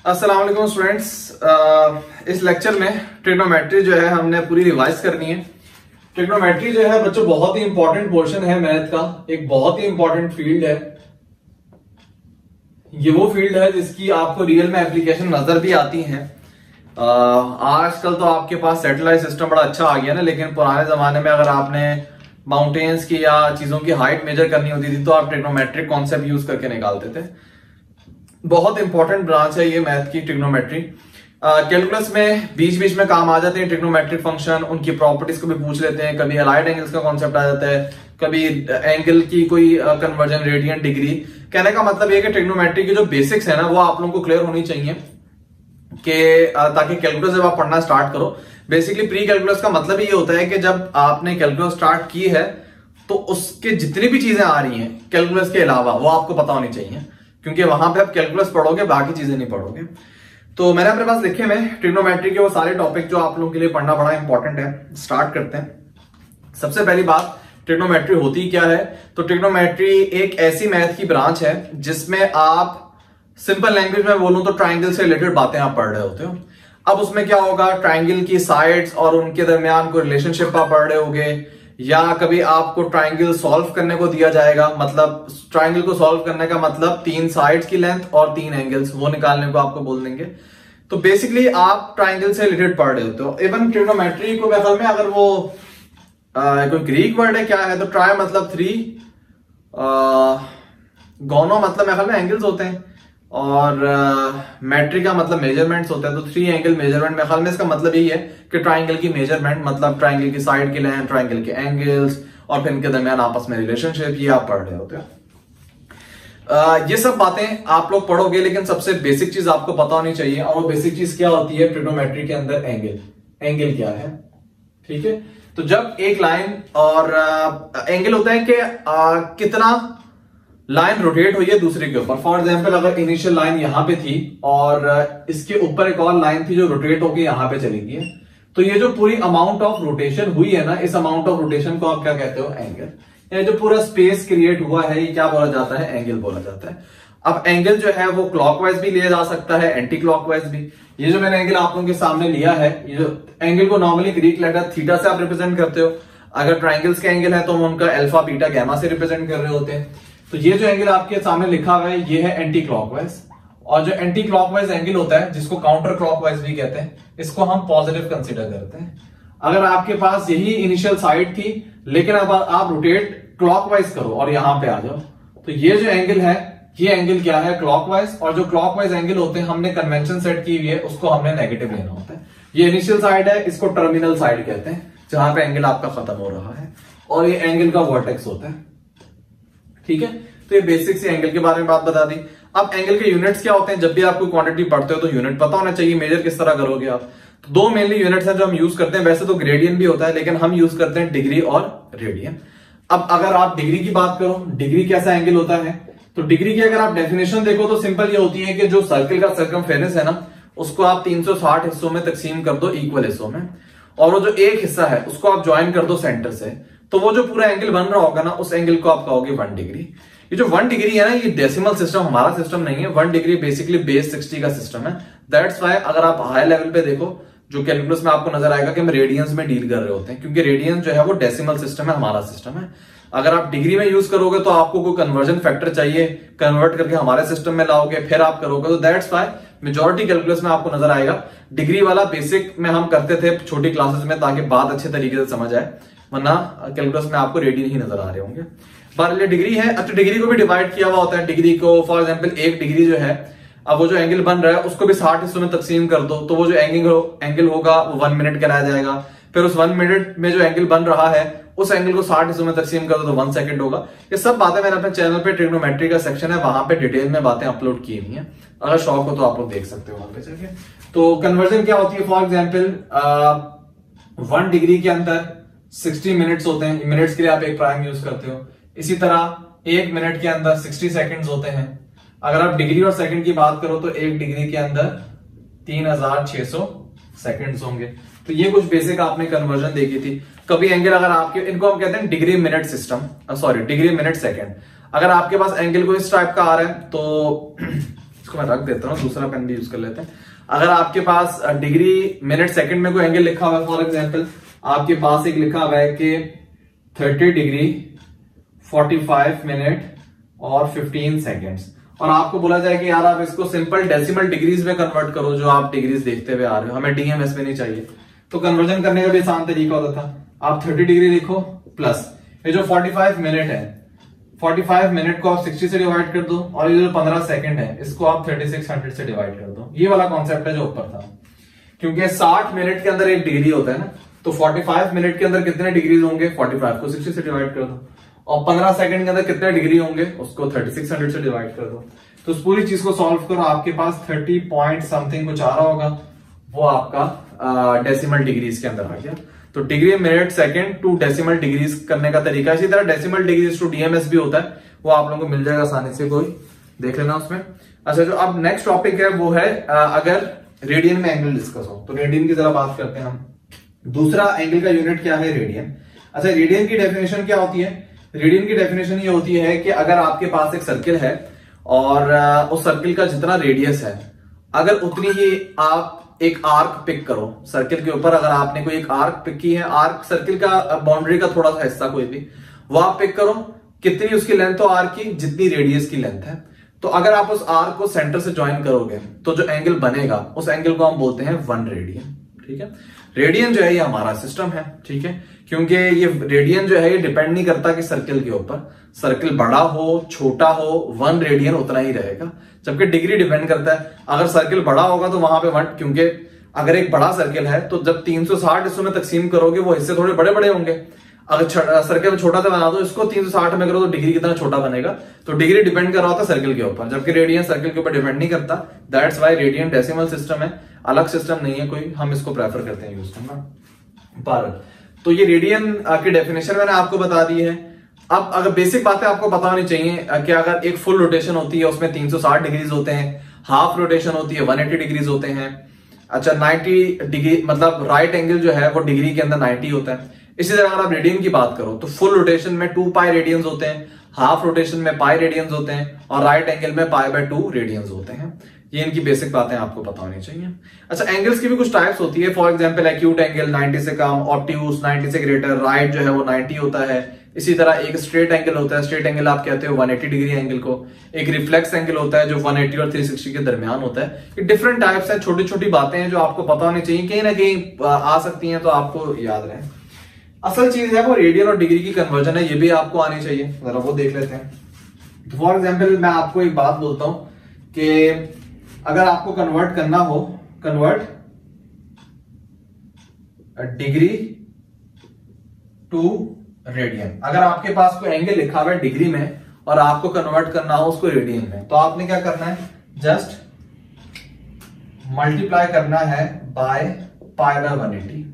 अस्सलाम वालेकुम स्टूडेंट्स। इस लेक्चर में ट्रिग्नोमेट्री जो है हमने पूरी रिवाइज करनी है। ट्रिग्नोमेट्री जो है बच्चों बहुत ही इंपॉर्टेंट पोर्शन है मैथ का, एक बहुत ही इंपॉर्टेंट फील्ड है। ये वो फील्ड है जिसकी आपको रियल में एप्लीकेशन नजर भी आती है। आजकल तो आपके पास सैटेलाइट सिस्टम बड़ा अच्छा आ गया ना, लेकिन पुराने जमाने में अगर आपने माउंटेन्स की या चीजों की हाइट मेजर करनी होती थी तो आप ट्रिग्नोमेट्रिक कॉन्सेप्ट यूज करके निकालते थे। बहुत इंपॉर्टेंट ब्रांच है ये मैथ की ट्रिग्नोमेट्री। कैलकुलस में बीच बीच में काम आ जाते हैं ट्रिग्नोमेट्रिक फंक्शन, उनकी प्रॉपर्टीज को भी पूछ लेते हैं। कभी अलाइड एंगल्स का कॉन्सेप्ट आ जाता है, कभी एंगल की कोई कन्वर्जन, रेडियन, डिग्री। कहने का मतलब ये कि ट्रिग्नोमेट्री की जो बेसिक्स है ना वो आप लोगों को क्लियर होनी चाहिए कि ताकि कैलकुलस जब आप पढ़ना स्टार्ट करो। बेसिकली प्री कैलकुलस का मतलब ये होता है कि जब आपने कैलकुलस स्टार्ट की है तो उसके जितनी भी चीजें आ रही हैं कैलकुलस के अलावा वो आपको पता होनी चाहिए, क्योंकि वहां पे आप कैलकुलस पढ़ोगे, बाकी चीजें नहीं पढ़ोगे। तो मैंने अपने पास लिखे में ट्रिग्नोमेट्री के वो सारे टॉपिक जो आप लोगों के लिए पढ़ना बड़ा इंपॉर्टेंट है। स्टार्ट करते हैं। सबसे पहली बात, ट्रिग्नोमेट्री होती क्या है? तो ट्रिग्नोमेट्री एक ऐसी मैथ की ब्रांच है जिसमें आप सिंपल लैंग्वेज में बोलूं तो ट्राइंगल से रिलेटेड बातें आप पढ़ रहे होते हो। अब उसमें क्या होगा, ट्राइंगल की साइड्स और उनके दरमियान कोई रिलेशनशिप आप पढ़ रहे होगे, या कभी आपको ट्राइंगल सॉल्व करने को दिया जाएगा। मतलब ट्राइंगल को सॉल्व करने का मतलब 3 साइड्स की लेंथ और 3 एंगल्स वो निकालने को आपको बोल देंगे। तो बेसिकली आप ट्राइंगल से रिलेटेड पढ़ रहे होते हो। इवन ट्रिग्नोमेट्री को मेरे ख्याल में अगर वो कोई ग्रीक वर्ड है क्या है, तो ट्राई मतलब 3, गोनो मतलब मेरे ख्याल में एंगल्स होते हैं, और मेट्री का मतलब मेजरमेंट्स होता है। तो 3 एंगल मेजरमेंट मेरे ख्याल में इसका मतलब यही है कि ट्राइंगल की मेजरमेंट मतलब ट्राइंगल की साइड की लेंथ, ट्राइंगल के एंगल्स और फिर इनके दरमियान आपस में रिलेशनशिप, ये आप पढ़ रहे होते हो। ये सब बातें आप लोग पढ़ोगे, लेकिन सबसे बेसिक चीज आपको पता होनी चाहिए, और वो बेसिक चीज क्या होती है ट्रिग्नोमेट्री के अंदर? एंगल क्या है, ठीक है। तो जब एक लाइन और एंगल होता है कि कितना लाइन रोटेट हुई है दूसरे के ऊपर। फॉर एग्जाम्पल अगर इनिशियल लाइन यहां पे थी और इसके ऊपर एक और लाइन थी जो रोटेट होकर यहां पे चली गई है, तो ये जो पूरी अमाउंट ऑफ रोटेशन हुई है ना, इस अमाउंट ऑफ रोटेशन को आप क्या कहते हो? एंगल। ये जो पूरा स्पेस क्रिएट हुआ है ये क्या बोला जाता है? एंगल बोला जाता है। अब एंगल जो है वो क्लॉकवाइज भी लिया जा सकता है, एंटी क्लॉकवाइज भी। ये जो मैंने एंगल आप लोगों के सामने लिया है, ये जो एंगल को नॉर्मली ग्रीक लेटर थीटा से आप रिप्रेजेंट करते हो। अगर ट्राइंगल्स के एंगल है तो हम उनका अल्फा, बीटा, गामा से रिप्रेजेंट कर रहे होते हैं। तो ये जो एंगल आपके सामने लिखा हुआ है ये है एंटी क्लॉकवाइज, और जो एंटी क्लॉकवाइज एंगल होता है जिसको काउंटर क्लॉकवाइज भी कहते हैं, इसको हम पॉजिटिव कंसीडर करते हैं। अगर आपके पास यही इनिशियल साइड थी लेकिन अब आप रोटेट क्लॉकवाइज करो और यहां पे आ जाओ, तो ये जो एंगल है ये एंगल क्या है? क्लॉकवाइज। और जो क्लॉकवाइज एंगल होते हैं हमने कन्वेंशन सेट की हुई है, उसको हमने नेगेटिव लेना होता है। ये इनिशियल साइड है, इसको टर्मिनल साइड कहते हैं, जहां पे एंगल आपका खत्म हो रहा है, और ये एंगल का वर्टेक्स होता है, ठीक है। तो ये बेसिक से एंगल के बारे में बात बता दी। अब एंगल के यूनिट्स क्या होते हैं? जब भी आप कोई क्वांटिटी पढ़ते हो तो यूनिट पता होना चाहिए। मेजर किस तरह करोगे आप? तो 2 मेनली यूनिट्स हैं जो हम यूज करते हैं। वैसे तो ग्रेडियन भी होता है, लेकिन हम यूज करते हैं डिग्री और रेडियन। अब अगर आप डिग्री की बात करो, डिग्री कैसा एंगल होता है? तो डिग्री की अगर आप डेफिनेशन देखो तो सिंपल ये होती है कि जो सर्कल का सर्कमफेरेंस है ना, उसको आप 360 हिस्सों में तकसीम कर दो, इक्वल हिस्सों में, और वो जो एक हिस्सा है उसको आप ज्वाइन कर दो सेंटर से, तो वो जो पूरा एंगल बन रहा होगा ना, उस एंगल को आप कहोगे 1 डिग्री। ये जो 1 डिग्री है ना, ये डेसिमल सिस्टम हमारा सिस्टम नहीं है। 1 डिग्री बेसिकली बेस 60 का सिस्टम है। दैट्स वाई अगर आप हाई लेवल पे देखो, जो कैलकुलस में आपको नजर आएगा कि हम रेडियंस में डील कर रहे होते हैं, क्योंकि रेडियंस जो है वो डेसिमल सिस्टम है, हमारा सिस्टम है। अगर आप डिग्री में यूज करोगे तो आपको कोई कन्वर्जन फैक्टर चाहिए, कन्वर्ट करके हमारे सिस्टम में लाओगे, फिर आप करोगे। तो दैट्स वाई मेजॉरिटी कैलकुलस में आपको नजर आएगा डिग्री वाला बेसिक में हम करते थे छोटी क्लासेस में, ताकि बात अच्छे तरीके से समझ आए, वरना कैलकुलस में आपको रेडियन ही नजर आ रहे होंगे। बार डिग्री है, अब तो डिग्री को भी डिवाइड किया हुआ होता है। डिग्री को फॉर एग्जांपल 1 डिग्री जो है, अब वो जो एंगल बन रहा है उसको भी 60 हिस्सों में तकसीम कर दो, तो वो जो एंगल होगा वो 1 मिनट कहलाया जाएगा। फिर उस 1 मिनट में जो एंगल बन रहा है उस एंगल को 60 हिस्सों में तकसीम कर दो तो 1 सेकंड होगा। ये सब बातें मैंने अपने चैनल पे ट्रिग्नोमेट्री का सेक्शन है, वहां पे डिटेल में बातें अपलोड की हुई हैं। अगर शौक हो तो आप लोग देख सकते हो वहां पे जाके। तो कन्वर्जन क्या होती है? फॉर एग्जाम्पल 1 डिग्री के अंदर 60 मिनट्स होते हैं। मिनट्स के लिए आप एक प्राइम यूज करते हो। इसी तरह 1 मिनट के अंदर 60 सेकंड्स होते हैं। अगर आप डिग्री और सेकंड की बात करो तो 1 डिग्री के अंदर 3600 सेकंड्स होंगे। तो ये कुछ बेसिक आपने कन्वर्जन देखी थी। कभी एंगल अगर आपके, इनको हम कहते हैं degree minute system, sorry degree minute second. अगर आपके पास एंगल को इस टाइप का आ रहा है तो इसको मैं रख देता हूँ, दूसरा पेन भी यूज कर लेते हैं। अगर आपके पास डिग्री मिनट सेकंड में कोई एंगल लिखा हुआ है, फॉर एग्जांपल आपके पास एक लिखा हुआ है कि 30 डिग्री 45 मिनट और 15 सेकेंड्स, और आपको बोला जाए कि यार आप इसको सिंपल डेसिमल डिग्रीज में कन्वर्ट करो, जो आप डिग्रीज देखते हुए आ रहे हो, हमें डीएमएस में नहीं चाहिए, तो कन्वर्जन करने का भी आसान तरीका होता था। आप 30 डिग्री लिखो प्लस ये जो 45 मिनट है, 45 मिनट को आप 60 से डिवाइड कर दो, और ये जो 15 सेकंड है इसको आप 3600 से डिवाइड कर दो। ये वाला कॉन्सेप्ट है जो ऊपर था, क्योंकि 60 मिनट के अंदर एक डिग्री होता है ना, तो 45 मिनट के अंदर कितने डिग्रीज होंगे, 45 को 60 से डिवाइड कर दो, और 15 सेकंड के अंदर कितने डिग्री होंगे उसको 3600 से डिवाइड कर दो। तो उस पूरी चीज को सॉल्व करो, आपके पास 30 पॉइंट समथिंग कुछ आ रहा होगा, वो आपका डेसिमल डिग्रीज के अंदर आ गया। तो degree minute second to decimal degrees करने का तरीका, इसी तरह डेसिमल डिग्रीज टू डीएमएस भी होता है, वो आप लोगों को मिल जाएगा आसानी से, कोई देख लेना उसमें। अच्छा, जो अब नेक्स्ट टॉपिक है वो है अगर रेडियन में एंगल डिस्कस हो, तो रेडियन की जरा बात करते हैं हम। दूसरा एंगल का यूनिट क्या है, रेडियन। अच्छा, रेडियन की डेफिनेशन क्या होती है? रेडियन की डेफिनेशन ये होती है कि अगर आपके पास एक सर्किल है और उस सर्किल का जितना रेडियस है, अगर उतनी ही आप एक आर्क पिक करो सर्किल के ऊपर, अगर आपने कोई एक आर्क पिक की है, आर्क सर्किल का बाउंड्री का थोड़ा सा हिस्सा कोई भी, वो आप पिक करो, कितनी उसकी लेंथ हो आर्क की, जितनी रेडियस की लेंथ है। तो अगर आप उस आर्क को सेंटर से ज्वाइन करोगे तो जो एंगल बनेगा उस एंगल को हम बोलते हैं 1 रेडियन। ठीक है, रेडियन जो है ये हमारा सिस्टम है, ठीक है, क्योंकि ये रेडियन जो है ये डिपेंड नहीं करता कि सर्किल के ऊपर, सर्किल बड़ा हो छोटा हो 1 रेडियन उतना ही रहेगा, जबकि डिग्री डिपेंड करता है। अगर सर्किल बड़ा होगा तो वहां पे 1, क्योंकि अगर एक बड़ा सर्किल है तो जब 360 हिस्सों में तकसीम करोगे वो हिस्से थोड़े बड़े बड़े होंगे। अगर सर्किल छोटा सा बना दो, इसको 360 में करो तो डिग्री कितना छोटा बनेगा। तो डिग्री डिपेंड कर रहा होता है सर्किल के ऊपर, जबकि रेडियन सर्किल के ऊपर डिपेंड नहीं करता। That's why radian decimal system है, अलग सिस्टम नहीं है कोई, हम इसको प्रेफर करते हैं यूज करना। भारत, तो ये रेडियन की डेफिनेशन मैंने आपको बता दी है। अब अगर बेसिक बातें आपको पता होनी चाहिए कि अगर एक फुल रोटेशन होती है उसमें 360 डिग्रीज होते हैं, हाफ रोटेशन होती है 180 डिग्रीज होते हैं। अच्छा, 90 डिग्री मतलब राइट एंगल जो है वो डिग्री के अंदर 90 होता है। इसी तरह अगर आप रेडियन की बात करो तो फुल रोटेशन में 2 पाई रेडियंस होते हैं, हाफ रोटेशन में पाई रेडियंस होते हैं, और राइट एंगल में π/2 रेडियंस होते हैं। ये इनकी बेसिक बातें आपको पता होनी चाहिए। अच्छा, एंगल्स की भी कुछ टाइप्स होती है, फॉर एग्जांपल एक्यूट एंगल 90 से कम, ऑब्ट्यूज 90 से ग्रेटर, राइट जो है वो 90 होता है। इसी तरह एक स्ट्रेट एंगल होता है, स्ट्रेट एंगल आप कहते हो 180 डिग्री एंगल को। एक रिफ्लेक्स एंगल होता है जो 180 और 360 के दरमियान होता है। ये डिफरेंट टाइप्स हैं, छोटी छोटी बातें हैं जो आपको पता होनी चाहिए, कहीं ना कहीं आ सकती हैं, तो आपको याद रहे। असल चीज है वो रेडियन और डिग्री की कन्वर्जन है, ये भी आपको आनी चाहिए, जरा वो देख लेते हैं। तो फॉर एग्जाम्पल मैं आपको एक बात बोलता हूं कि अगर आपको कन्वर्ट करना हो, कन्वर्ट डिग्री टू रेडियन, अगर आपके पास कोई एंगल लिखा हुआ है डिग्री में और आपको कन्वर्ट करना हो उसको रेडियन में, तो आपने क्या करना है, जस्ट मल्टीप्लाई करना है बाय π/180।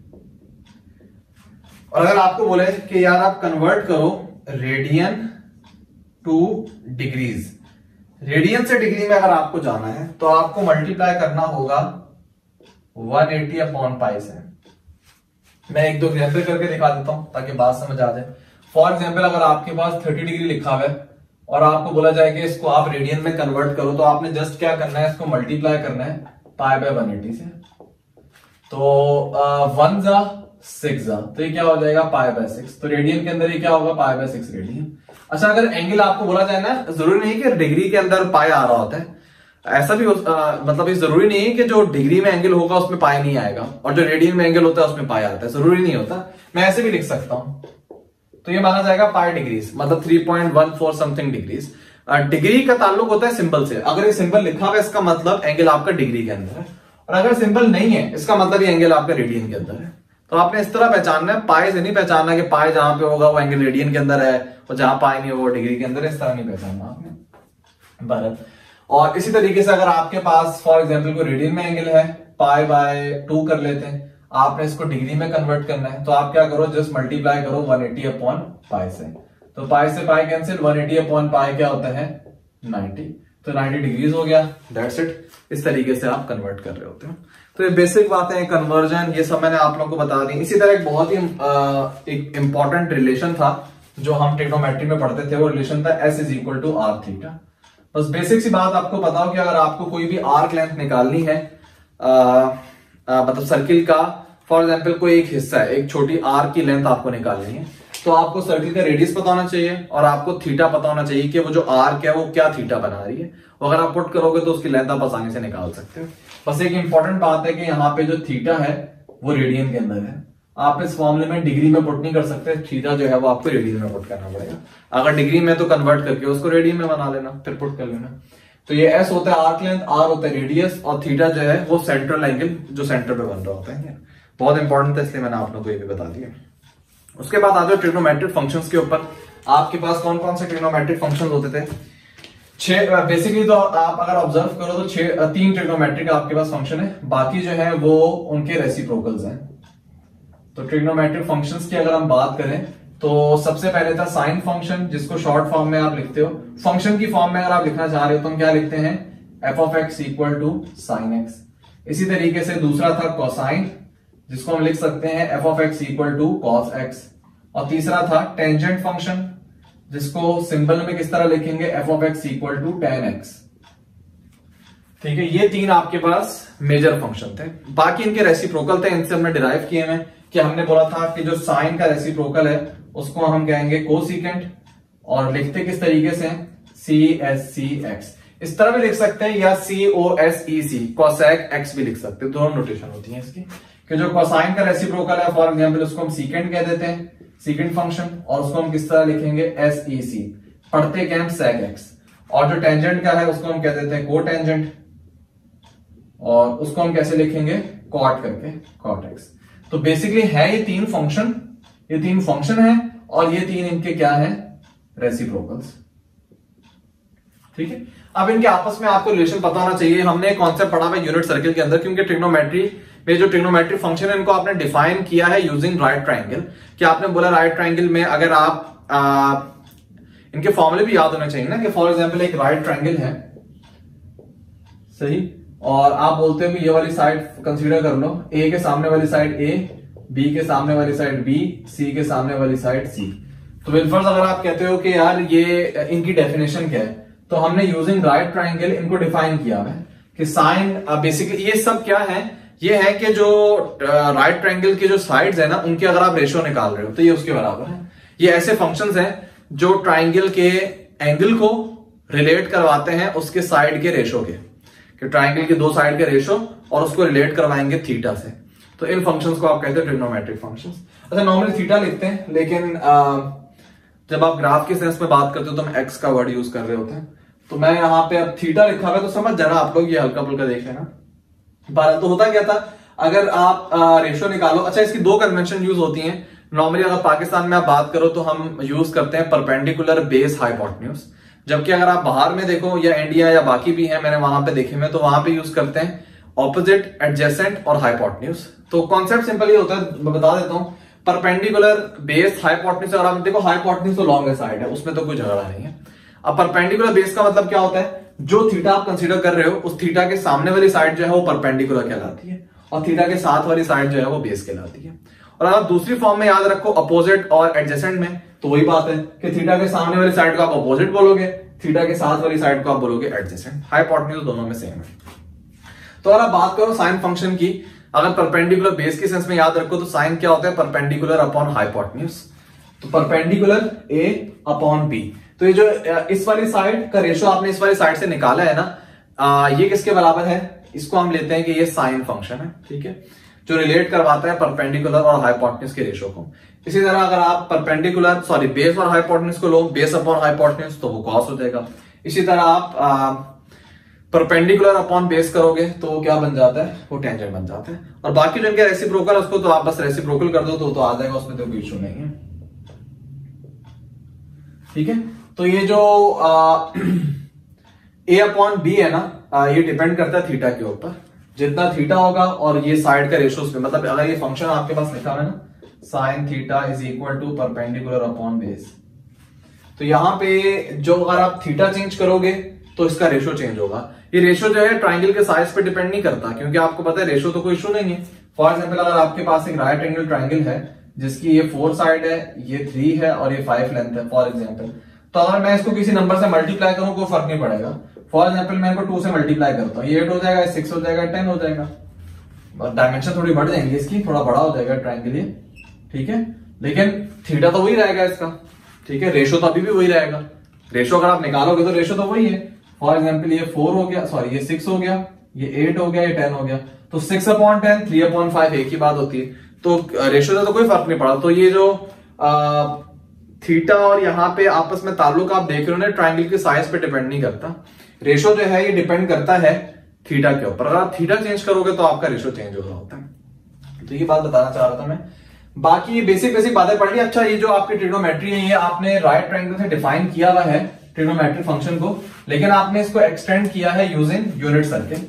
और अगर आपको बोले कि यार आप कन्वर्ट करो रेडियन टू डिग्रीज, रेडियन से डिग्री में अगर आपको जाना है तो आपको मल्टीप्लाई करना होगा 180/π से। मैं एक दो एग्जाम्पल करके दिखा देता हूं ताकि बात समझ आ जाए। फॉर एग्जाम्पल अगर आपके पास 30 डिग्री लिखा हुआ है और आपको बोला जाए कि इसको आप रेडियन में कन्वर्ट करो, तो आपने जस्ट क्या करना है, इसको मल्टीप्लाई करना है π/180 से। तो 1 जा 6 जा, तो ये क्या हो जाएगा π/6। तो रेडियन के अंदर ये क्या होगा, π/6 रेडियन। अच्छा, अगर एंगल आपको बोला जाए ना, जरूरी नहीं कि डिग्री के अंदर पाई आ रहा होता है, ऐसा भी मतलब ये जरूरी नहीं है कि जो डिग्री में एंगल होगा उसमें पाई नहीं आएगा और जो रेडियन में एंगल होता है उसमें पाई आता है, जरूरी नहीं होता। मैं ऐसे भी लिख सकता हूं, तो ये माना जाएगा पाई डिग्रीज, मतलब 3.14 समथिंग डिग्रीज। डिग्री का ताल्लुक होता है सिंबल से, अगर ये सिंबल लिखा हुआ है इसका मतलब एंगल आपका डिग्री के अंदर है, और अगर सिंबल नहीं है इसका मतलब ये एंगल आपका रेडियन के अंदर है। तो आपने इस तरह पहचानना है, पाई से नहीं पहचानना कि पाई जहां पे होगा वो एंगल रेडियन के अंदर है और जहां पाई नहीं होगा वो डिग्री के अंदर है, इस तरह नहीं पहचानना आपने भारत। और इसी तरीके से अगर आपके पास फॉर एग्जांपल कोई रेडियन में एंगल है, π/2 कर लेते हैं, आपने इसको डिग्री में कन्वर्ट करना है, तो आप क्या करो, जस्ट मल्टीप्लाई करो 180/π से। तो पाई से पाई कैंसिल, 180/π क्या होता है 90, तो 90 डिग्रीज हो गया, दैट्स इट। इस तरीके से आप कन्वर्ट कर रहे होते हो। तो ये बेसिक बातें हैं, कन्वर्जन, ये सब मैंने आप लोगों को बता दी। इसी तरह एक बहुत ही एक इंपॉर्टेंट रिलेशन था जो हम ट्रिग्नोमेट्री में पढ़ते थे, वो रिलेशन था S = r θ। बस बेसिक सी बात आपको पता हो कि अगर आपको कोई भी आर्क लेंथ निकालनी है, मतलब सर्किल का फॉर एग्जाम्पल कोई एक हिस्सा है, एक छोटी आर्क की लेंथ आपको निकालनी है, तो आपको सर्किल का रेडियस पता होना चाहिए और आपको थीटा पता होना चाहिए कि वो जो आर्क है वो क्या थीटा बना रही है। अगर आप पुट करोगे तो उसकी लेंथ आप आसानी से निकाल सकते हो। बस एक इंपॉर्टेंट बात है कि यहाँ पे जो थीटा है वो रेडियन के अंदर है। आप इस फॉर्मूले में डिग्री में पुट नहीं कर सकते, थीटा जो है वो आपको रेडियन में पुट करना पड़ेगा। अगर डिग्री में तो कन्वर्ट करके उसको रेडियन में बना लेना, फिर पुट कर लेना। तो ये एस होता है आर्क लेंथ, आर होता है रेडियस और थीटा जो है वो सेंट्रल एंगल जो सेंटर पे बन रहा होता है। बहुत इंपॉर्टेंट था इसलिए मैंने आप लोगों को ये भी बता दिया। उसके बाद आ जाओ ट्रिग्नोमेट्रिक फंक्शंस के ऊपर। आपके पास कौन कौन से ट्रिग्नोमेट्रिक फंक्शंस होते थे? बेसिकली तो आप अगर ऑब्जर्व करो तो तीन ट्रिग्नोमेट्रिक आपके पास फंक्शन है, बाकी जो है वो उनके रेसिप्रोकल्स हैं। तो ट्रिग्नोमेट्रिक फंक्शंस की अगर हम बात करें तो सबसे पहले था साइन फंक्शन, जिसको शॉर्ट फॉर्म में आप लिखते हो। फंक्शन की फॉर्म में अगर आप लिखना चाह रहे हो तो हम क्या लिखते हैं? F of X equal to sine X. इसी तरीके से दूसरा था कोसाइन, जिसको हम लिख सकते हैं F of X equal to cos X. और तीसरा था टेंजेंट फंक्शन, जिसको सिंबल में किस तरह लिखेंगे? F of X equal to tan X. ठीक है, ये तीन आपके पास मेजर फंक्शन थे। बाकी इनके रेसिप्रोकल थे, इनसे हमने डिराइव किए हैं कि हमने बोला था कि जो साइन का रेसिप्रोकल है उसको हम कहेंगे कोसिकेंट, और लिखते किस तरीके से? C S C X. इस तरह भी लिख सकते हैं या C O S E C, cosec X भी लिख सकते हैं। दोनों नोटेशन होती है इसकी कि जो कोसाइन का रेसिप्रोकल है फॉर एग्जाम्पल उसको हम सीकेंट कह देते हैं, सीकेंट फंक्शन, और उसको हम किस तरह लिखेंगे? एस ई सी, पढ़ते क्या हम? Sec X. और जो टेंजेंट का है उसको हम कह देते हैं कोटेंजेंट, और उसको हम कैसे लिखेंगे? कॉट करके, कॉट एक्स। तो बेसिकली है ये तीन फंक्शन, ये तीन फंक्शन है और ये तीन इनके क्या है? रेसिप्रोकल्स। ठीक है, अब इनके आपस में आपको रिलेशन पता होना चाहिए। हमने कॉन्सेप्ट पढ़ा है यूनिट सर्किल के अंदर, क्योंकि ट्रिग्नोमेट्री में जो ट्रिग्नोमेट्रिक फंक्शन है इनको आपने डिफाइन किया है यूजिंग राइट ट्राइंगल। कि आपने बोला राइट ट्राइंगल में अगर आप इनके फॉर्मूले भी याद होने चाहिए ना, कि फॉर एग्जाम्पल एक राइट ट्राइंगल है, सही, और आप बोलते हो कि ये वाली साइड कंसीडर कर लो, ए के सामने वाली साइड ए, बी के सामने वाली साइड बी, सी के सामने वाली साइड सी। तो विलफर्स अगर आप कहते हो कि यार ये इनकी डेफिनेशन क्या है, तो हमने यूजिंग राइट ट्राइंगल इनको डिफाइन किया है कि साइन बेसिकली ये सब क्या है? ये है कि जो राइट ट्राइंगल की जो साइड्स है ना, उनके अगर आप रेशियो निकाल रहे हो तो ये उसके बराबर है। ये ऐसे फंक्शंस हैं जो ट्राइंगल के एंगल को रिलेट करवाते हैं उसके साइड के रेशियो के, कि ट्राइंगल के दो साइड के रेशियो और उसको रिलेट करवाएंगे थीटा से। तो इन फंक्शंस को आप कहते हैं ट्रिग्नोमेट्रिक फंक्शंस। अच्छा, नॉर्मली थीटा लिखते हैं, लेकिन जब आप ग्राफ के सेंस में बात करते हो तो हम एक्स का वर्ड यूज कर रहे होते हैं। तो मैं यहाँ पे अब थीटा लिखा हुआ है तो समझ जाना आप लोग, ये हल्का फुल्का देख लेना। तो होता क्या था, अगर आप रेशियो निकालो, अच्छा इसकी दो कन्वेंशन यूज होती हैं नॉर्मली। अगर पाकिस्तान में आप बात करो तो हम यूज करते हैं परपेंडिकुलर बेस हाइपोटेन्यूज, जबकि अगर आप बाहर में देखो या इंडिया या बाकी भी है, मैंने वहां पे देखे में, तो वहां पे यूज करते हैं ऑपोजिट, एडजेसेंट और हाइपोटेन्यूज। तो कॉन्सेप्ट सिंपल ही होता है, मैं बता देता हूं। परपेंडिकुलर बेस हाइपोटेन्यूज, अगर आप देखो हाइपोटेन्यूज तो लॉन्गेस्ट साइड है, उसमें तो कोई झगड़ा नहीं है। अब परपेंडिकुलर बेस का मतलब क्या होता है? जो थीटा आप कंसीडर कर रहे हो उस थीटा के सामने वाली साइड जो है वो परपेंडिकुलर कहलाती है, और थीटा के साथ वाली साइड जो है वो बेस कहलाती है। और अगर दूसरी फॉर्म में याद रखो अपोजिट और एडजेसेंट में, तो वही बात है कि थीटा के सामने वाली साइड को आप अपोजिट बोलोगे, थीटा के साथ वाली साइड को आप बोलोगे एडजेसेंट। हाइपोटेन्यूज दोनों में सेम है। तो अगर आप बात करो साइन फंक्शन की, अगर परपेंडिकुलर बेस के सेंस में याद रखो तो साइन क्या होता है? Perpendicular upon hypotenuse. तो परपेंडिकुलर ए अपॉन बी। तो ये जो इस वाली साइड का रेशियो आपने इस वाली साइड से निकाला है ना, ये किसके बराबर है? इसको हम लेते हैं कि ये साइन फंक्शन है, ठीक है, जो रिलेट करवाता है परपेंडिकुलर और हाइपोटेन्यूज के रेशियो को। इसी तरह अगर आप परपेंडिकुलर बेस और हाइपोटेन्यूज को लो, बेस अपॉन हाइपोटेन्यूज, तो वो कॉस हो जाएगा। इसी तरह आप परपेंडिकुलर अपॉन बेस करोगे तो वो क्या बन जाता है? वो टेंजेंट बन जाता है। और बाकी जो इनके रेसिप्रोकल है उसको तो आप बस रेसिप्रोकल कर दो तो आ जाएगा, उसमें तो कोई इशू नहीं है। ठीक है, तो ये जो ए अपॉन बी है ना, ये डिपेंड करता है थीटा के ऊपर। जितना थीटा होगा और ये साइड का रेशियो उसमें, मतलब अगर ये फंक्शन आपके पास लिखा है ना, sine theta is equal to perpendicular upon base, तो यहां पे जो अगर आप थीटा चेंज करोगे तो इसका रेशियो चेंज होगा। ये रेशियो जो है ट्राइंगल के साइज पे डिपेंड नहीं करता, क्योंकि आपको पता है रेशियो तो कोई इशू नहीं है। फॉर एग्जाम्पल अगर आपके पास एक राइट एंगल ट्राइंगल है जिसकी ये 4 साइड है, ये 3 है और ये 5 लेंथ है फॉर एग्जाम्पल, तो अगर मैं इसको किसी नंबर से मल्टीप्लाई करूं कोई फर्क नहीं पड़ेगा। फॉर एग्जाम्पल मैं इनको 2 से मल्टीप्लाई करता हूँ, ये 8 हो जाएगा, 6 हो जाएगा, 10 हो जाएगा, और डायमेंशन थोड़ी बढ़ जाएंगी इसकी, थोड़ा बड़ा हो जाएगा ट्रायंगल ये, ठीक है। लेकिन थीटा तो वही रहेगा इसका, ठीक है, रेशो तो अभी भी वही रहेगा। रेशो अगर आप निकालोगे तो रेशो तो वही है। फॉर एग्जाम्पल ये 4 हो गया, सॉरी ये 6 हो गया, ये 8 हो गया, ये 10 हो गया, तो 6/10 3/5 एक ही बात होती है। तो रेशो से तो कोई फर्क नहीं पड़ा। तो ये जो थीटा और यहाँ पे आपस में ताल्लुक आप देख रहे हो ना, ट्राइंगल की साइज पे डिपेंड नहीं करता। रेशो जो है ये डिपेंड करता है थीटा के ऊपर। अगर आप थीटा चेंज करोगे तो आपका रेशो चेंज हो रहा होता है। तो ये बात बताना चाह रहा था मैं। बाकी ये बेसिक बातें पढ़ ली। अच्छा, ये जो आपकी ट्रिग्नोमेट्री है ये आपने राइट ट्रायंगल से डिफाइन किया हुआ है ट्रिग्नोमेट्रिक फंक्शन को, लेकिन आपने इसको एक्सटेंड किया है यूजिंग यूनिट सर्किल।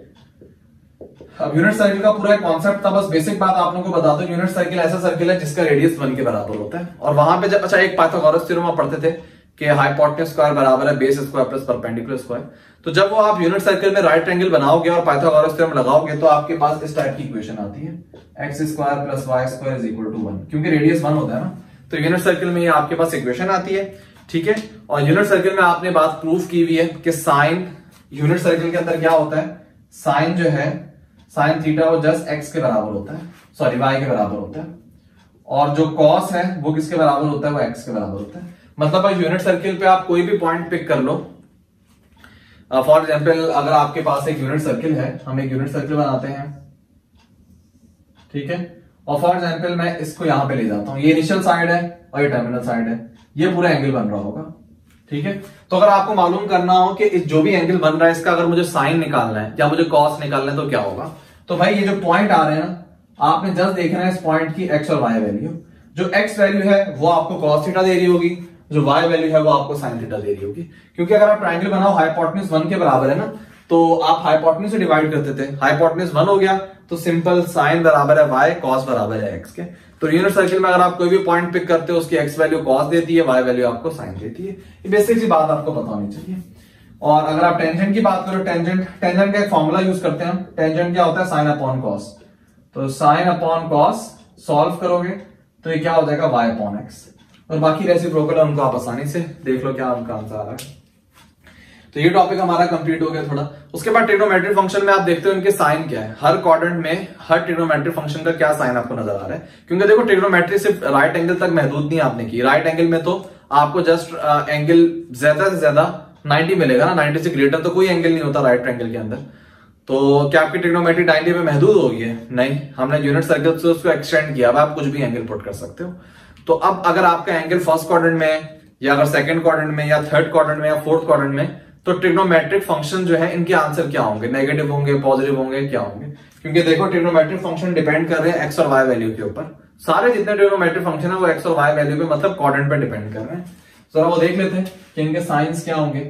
अब यूनिट सर्किल का पूरा कॉन्सेप्ट था, बस बेसिक बात आप लोगों को बता दो। यूनिट सर्किल ऐसा सर्किल है जिसका रेडियस 1 के बराबर होता है। और वहां पे जब अच्छा एक पाइथागोरस थ्योरम आप पढ़ते थे कि हाइपोटेन्यूज स्क्वायर बराबर है base square plus perpendicular square. तो जब वो आप यूनिट सर्किल में राइट ट्रायंगल बनाओगे और पाइथागोरस थ्योरम लगाओगे तो आपके पास इस टाइप की इक्वेशन आती है, x² + y² = 1, क्योंकि रेडियस 1 होता है ना। तो यूनिट सर्किल में ये आपके पास इक्वेशन आती है, ठीक है। और यूनिट सर्किल में आपने बात प्रूफ की हुई है कि साइन यूनिट सर्किल के अंदर क्या होता है, साइन जो है साइन थीटा वो जस्ट x के बराबर होता है, सॉरी y के बराबर होता है। और जो कॉस है वो किसके बराबर होता है, वो x के बराबर होता है। मतलब भाई यूनिट सर्किल पे आप कोई भी पॉइंट पिक कर लो। फॉर एग्जाम्पल अगर आपके पास एक यूनिट सर्किल है, हम एक यूनिट सर्किल बनाते हैं, ठीक है। और फॉर एग्जाम्पल मैं इसको यहां पे ले जाता हूं, ये इनिशियल साइड है और ये टर्मिनल साइड है, ये पूरा एंगल बन रहा होगा, ठीक है। तो अगर आपको मालूम करना हो कि जो भी एंगल बन रहा है इसका अगर मुझे साइन निकालना है या मुझे कॉस निकालना है तो क्या होगा। तो भाई ये जो पॉइंट आ रहे हैं ना, आपने जस्ट देखना है इस पॉइंट की एक्स और वाई वैल्यू। जो एक्स वैल्यू है वो आपको कॉस थीटा दे रही होगी, जो वाई वैल्यू है वो आपको साइन थीटा दे रही होगी। क्योंकि अगर आप ट्रायंगल बनाओ हाइपोटेन्यूज 1 के बराबर है ना, तो आप हाइपोटेन्यूज से डिवाइड करते थे, हाइपोटेन्यूज 1 हो गया तो सिंपल साइन बराबर है वाई, कॉस बराबर है एक्स के। तो यूनिट सर्किल में अगर आप कोई भी पॉइंट पिक करते हो उसकी एक्स वैल्यू कॉस देती है, वाई वैल्यू आपको साइन देती है। ये बेसिक सी बात आपको पता होनी चाहिए। और अगर आप टेंजेंट की बात करो, टेंजेंट का एक फॉर्मूला यूज करते हैं हम। टेंजेंट क्या होता है, साइन अपॉन कॉस। तो साइन अपॉन कॉस सॉल्व करोगे तो ये क्या हो जाएगा, वाई अपॉन एक्स। और बाकी रेसिप्रोकल है उनको आप आसानी से देख लो क्या उनका आंसर आ रहा है। तो ये टॉपिक हमारा कंप्लीट हो गया थोड़ा। उसके बाद ट्रिग्नोमेट्रिक फंक्शन में आप देखते हो इनके साइन क्या है, हर क्वाड्रेंट में हर ट्रिग्नोमेट्रिक फंक्शन का क्या साइन आपको नजर आ रहा है। क्योंकि देखो ट्रिग्नोमेट्री सिर्फ राइट एंगल तक महदूद नहीं आपने की। राइट एंगल में तो आपको जस्ट एंगल ज्यादा से ज्यादा 90 मिलेगा ना, 90 से ग्रेटर तो कोई एंगल नहीं होता राइट ट्रायंगल के अंदर। तो क्या आपकी ट्रिग्नोमेट्री 90 पे महदूद होगी है? नहीं, हमने यूनिट सर्किल से उसको एक्सटेंड किया, आप कुछ भी एंगल पुट कर सकते हो। तो अब अगर आपका एंगल फर्स्ट क्वाड्रेंट में है या अगर सेकंड क्वाड्रेंट में या थर्ड क्वाड्रेंट में या फोर्थ क्वाड्रेंट में, तो ट्रिग्नोमेट्रिक फंक्शन जो है इनके आंसर क्या होंगे, नेगेटिव होंगे, पॉजिटिव होंगे, क्या होंगे। क्योंकि देखो ट्रिग्नोमेट्रिक फंक्शन डिपेंड कर रहे हैं एक्स और वाई वैल्यू के ऊपर। सारे जितने ट्रिग्नोमेट्रिक फंक्शन है वो एक्स और वाई वैल्यू पे मतलब क्वाड्रेंट पे डिपेंड कर रहे हैं। जरा वो देख लेते हैं कि इनके साइंस क्या होंगे,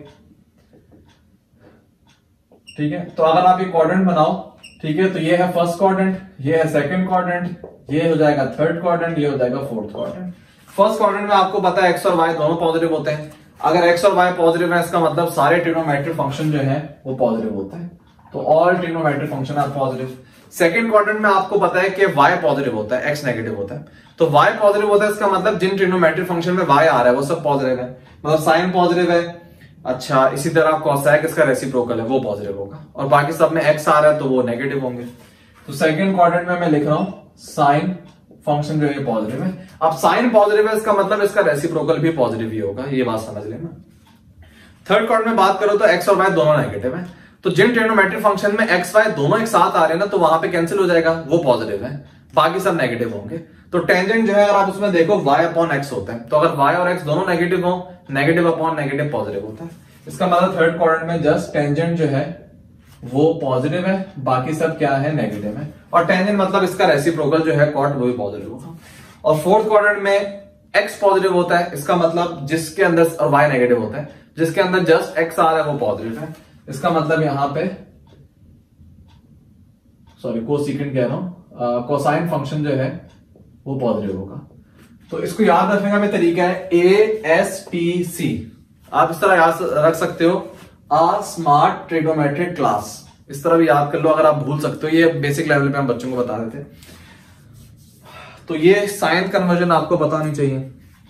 ठीक है। तो अगर आप ये क्वाड्रेंट बनाओ, ठीक है, तो ये है फर्स्ट क्वाड्रेंट, ये है सेकंड क्वाड्रेंट, ये हो जाएगा थर्ड क्वाड्रेंट, ये हो जाएगा फोर्थ क्वाड्रेंट। फर्स्ट क्वाड्रेंट में आपको पता है एक्स और वाई दोनों पॉजिटिव होते हैं। अगर एक्स और वाई पॉजिटिव है इसका मतलब सारे ट्रिग्नोमेट्रिक फंक्शन जो है वो पॉजिटिव होता है। तो all trigonometric function are positive. Second quadrant में आपको पता है कि वाई पॉजिटिव होता है, एक्स नेगेटिव होता है। तो वाई पॉजिटिव होता है इसका मतलब जिन ट्रिग्नोमेट्रिक फंक्शन में वाई आ रहा है वो सब पॉजिटिव है, मतलब साइन पॉजिटिव है। अच्छा, इसी तरह कोसाइक इसका रेसिप्रोकल है वो पॉजिटिव होगा, और बाकी सब में एक्स आ रहा है तो वो नेगेटिव होंगे। तो सेकंड क्वाड्रेंट में मैं लिख रहा हूं साइन फंक्शन जो है पॉजिटिव है। अब साइन पॉजिटिव है इसका मतलब इसका रेसिप्रोकल भी पॉजिटिव ही होगा, ये बात समझ लेना। थर्ड क्वाड्रेंट में बात करो तो एक्स और वाई दोनों नेगेटिव है। तो जिन ट्रिग्नोमेट्रिक फंक्शन में एक्स वाई दोनों एक साथ आ रहे हैं ना, तो वहां पे कैंसिल हो जाएगा, वो पॉजिटिव है, बाकी सब नेगेटिव होंगे। तो टेंजेंट जो है अगर आप उसमें देखो वाई अपॉन एक्स होता है। तो अगर वाई और एक्स दोनों नेगेटिव हो, नेगेटिव अपॉन नेगेटिव पॉजिटिव होता है। इसका मतलब थर्ड क्वाड्रेंट में जस्ट टेंजेंट जो है वो पॉजिटिव है, बाकी सब क्या है, नेगेटिव है। और टेंजेंट मतलब इसका रेसिप्रोकल जो है कॉट वो भी पॉजिटिव होगा। और फोर्थ क्वाड्रेंट में एक्स पॉजिटिव होता है, इसका मतलब जिसके अंदर, और वाई नेगेटिव होता है, जिसके अंदर जस्ट एक्स आ रहा है वो पॉजिटिव है। इसका मतलब यहां पे सॉरी कोसेकेंट कह रहा हूं, कोसाइन फंक्शन जो है वो पॉजिटिव होगा। तो इसको याद रखने का भी तरीका है ASTC। आप इस तरह याद रख सकते हो, आ स्मार्ट ट्रिग्नोमेट्रिक क्लास, इस तरह भी याद कर लो अगर आप भूल सकते हो। ये बेसिक लेवल पे हम बच्चों को बता देते। तो ये साइन कन्वर्जन आपको पता नहीं चाहिए।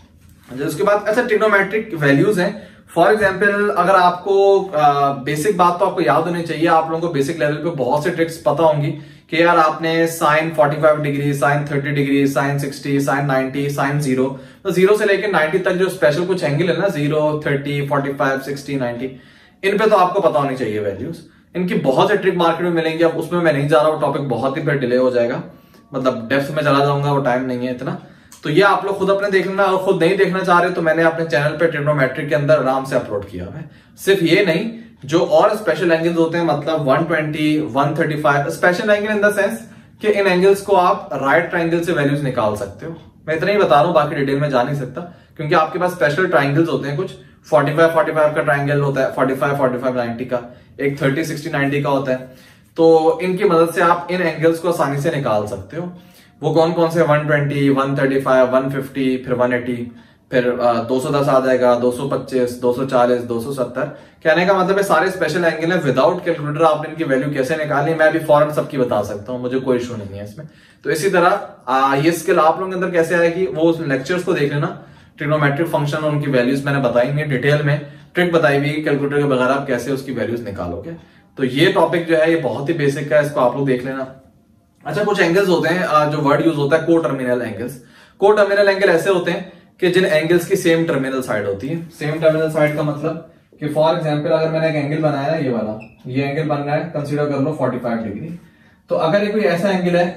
उसके बाद अच्छा ट्रिग्नोमेट्रिक वैल्यूज हैं। फॉर एग्जाम्पल अगर आपको बेसिक बात तो आपको याद होनी चाहिए, आप लोगों को बेसिक लेवल पे बहुत से ट्रिक्स पता होंगी कि यार आपने sine 45 degree, sine 30 degree, sine 60, sine 90, sine 0, तो 0 से लेकर 90 तक जो स्पेशल कुछ एंगल है ना, 0, 30, 45, 60, 90, इन पे तो आपको पता होनी चाहिए वैल्यूज। इनकी बहुत से ट्रिक मार्केट में मिलेंगे, अब उसमें मैं नहीं जा रहा हूँ, टॉपिक बहुत ही फिर डिले हो जाएगा, मतलब डेप्थ में चला जाऊंगा, वो टाइम नहीं है इतना। तो ये आप लोग खुद अपने देख लेना, और खुद नहीं देखना चाह रहे तो मैंने अपने चैनल पे ट्रिग्नोमेट्रिक के अंदर आराम से अपलोड किया है। सिर्फ ये नहीं, जो और स्पेशल एंगल्स होते हैं, मतलब 120, 135 special angle in the sense कि इन एंगल्स को आप राइट ट्रायंगल से वैल्यूज निकाल सकते हो। मैं इतना ही बता रहा हूं, बाकी डिटेल में जा नहीं सकता, क्योंकि आपके पास स्पेशल ट्रायंगल्स होते हैं, कुछ 45 का ट्रायंगल होता है, 45 90 का, एक 30 60 90 का होता है। तो इनकी मदद से आप इन एंगल्स को आसानी से निकाल सकते हो। वो कौन कौन से, 120, 135, 150, फिर 180, फिर 210 आ जाएगा, 225, 240, 270। कहने का मतलब है सारे स्पेशल एंगल है, विदाउट कैलकुलेटर आपने इनकी वैल्यू कैसे निकालनी, मैं भी फौरन सबकी बता सकता हूं, मुझे कोई इशू नहीं है इसमें। तो इसी तरह ये स्किल आप लोगों के अंदर कैसे आएगी, वो लेक्चर्स को देख लेना। ट्रिग्नोमेट्रिक फंक्शन और उनकी वैल्यूज मैंने बताई है डिटेल में, ट्रिक बताई हुई है कैलकुलेटर के बगैर आप कैसे उसकी वैल्यूज निकालोगे। तो ये टॉपिक जो है ये बहुत ही बेसिक है, इसको आप लोग देख लेना। अच्छा, कुछ एंगल्स होते हैं जो वर्ड यूज होता है coterminal angles. Coterminal angle ऐसे होते हैं कि जिन एंगल्स की सेम टर्मिनल साइड होती है। सेम टर्मिनल साइड का मतलब कि फॉर एग्जांपल अगर मैंने एक एंगल बनाया है, ये वाला, ये एंगल बन रहा है, कंसीडर कर लो 45 डिग्री। तो अगर ये कोई ऐसा एंगल है,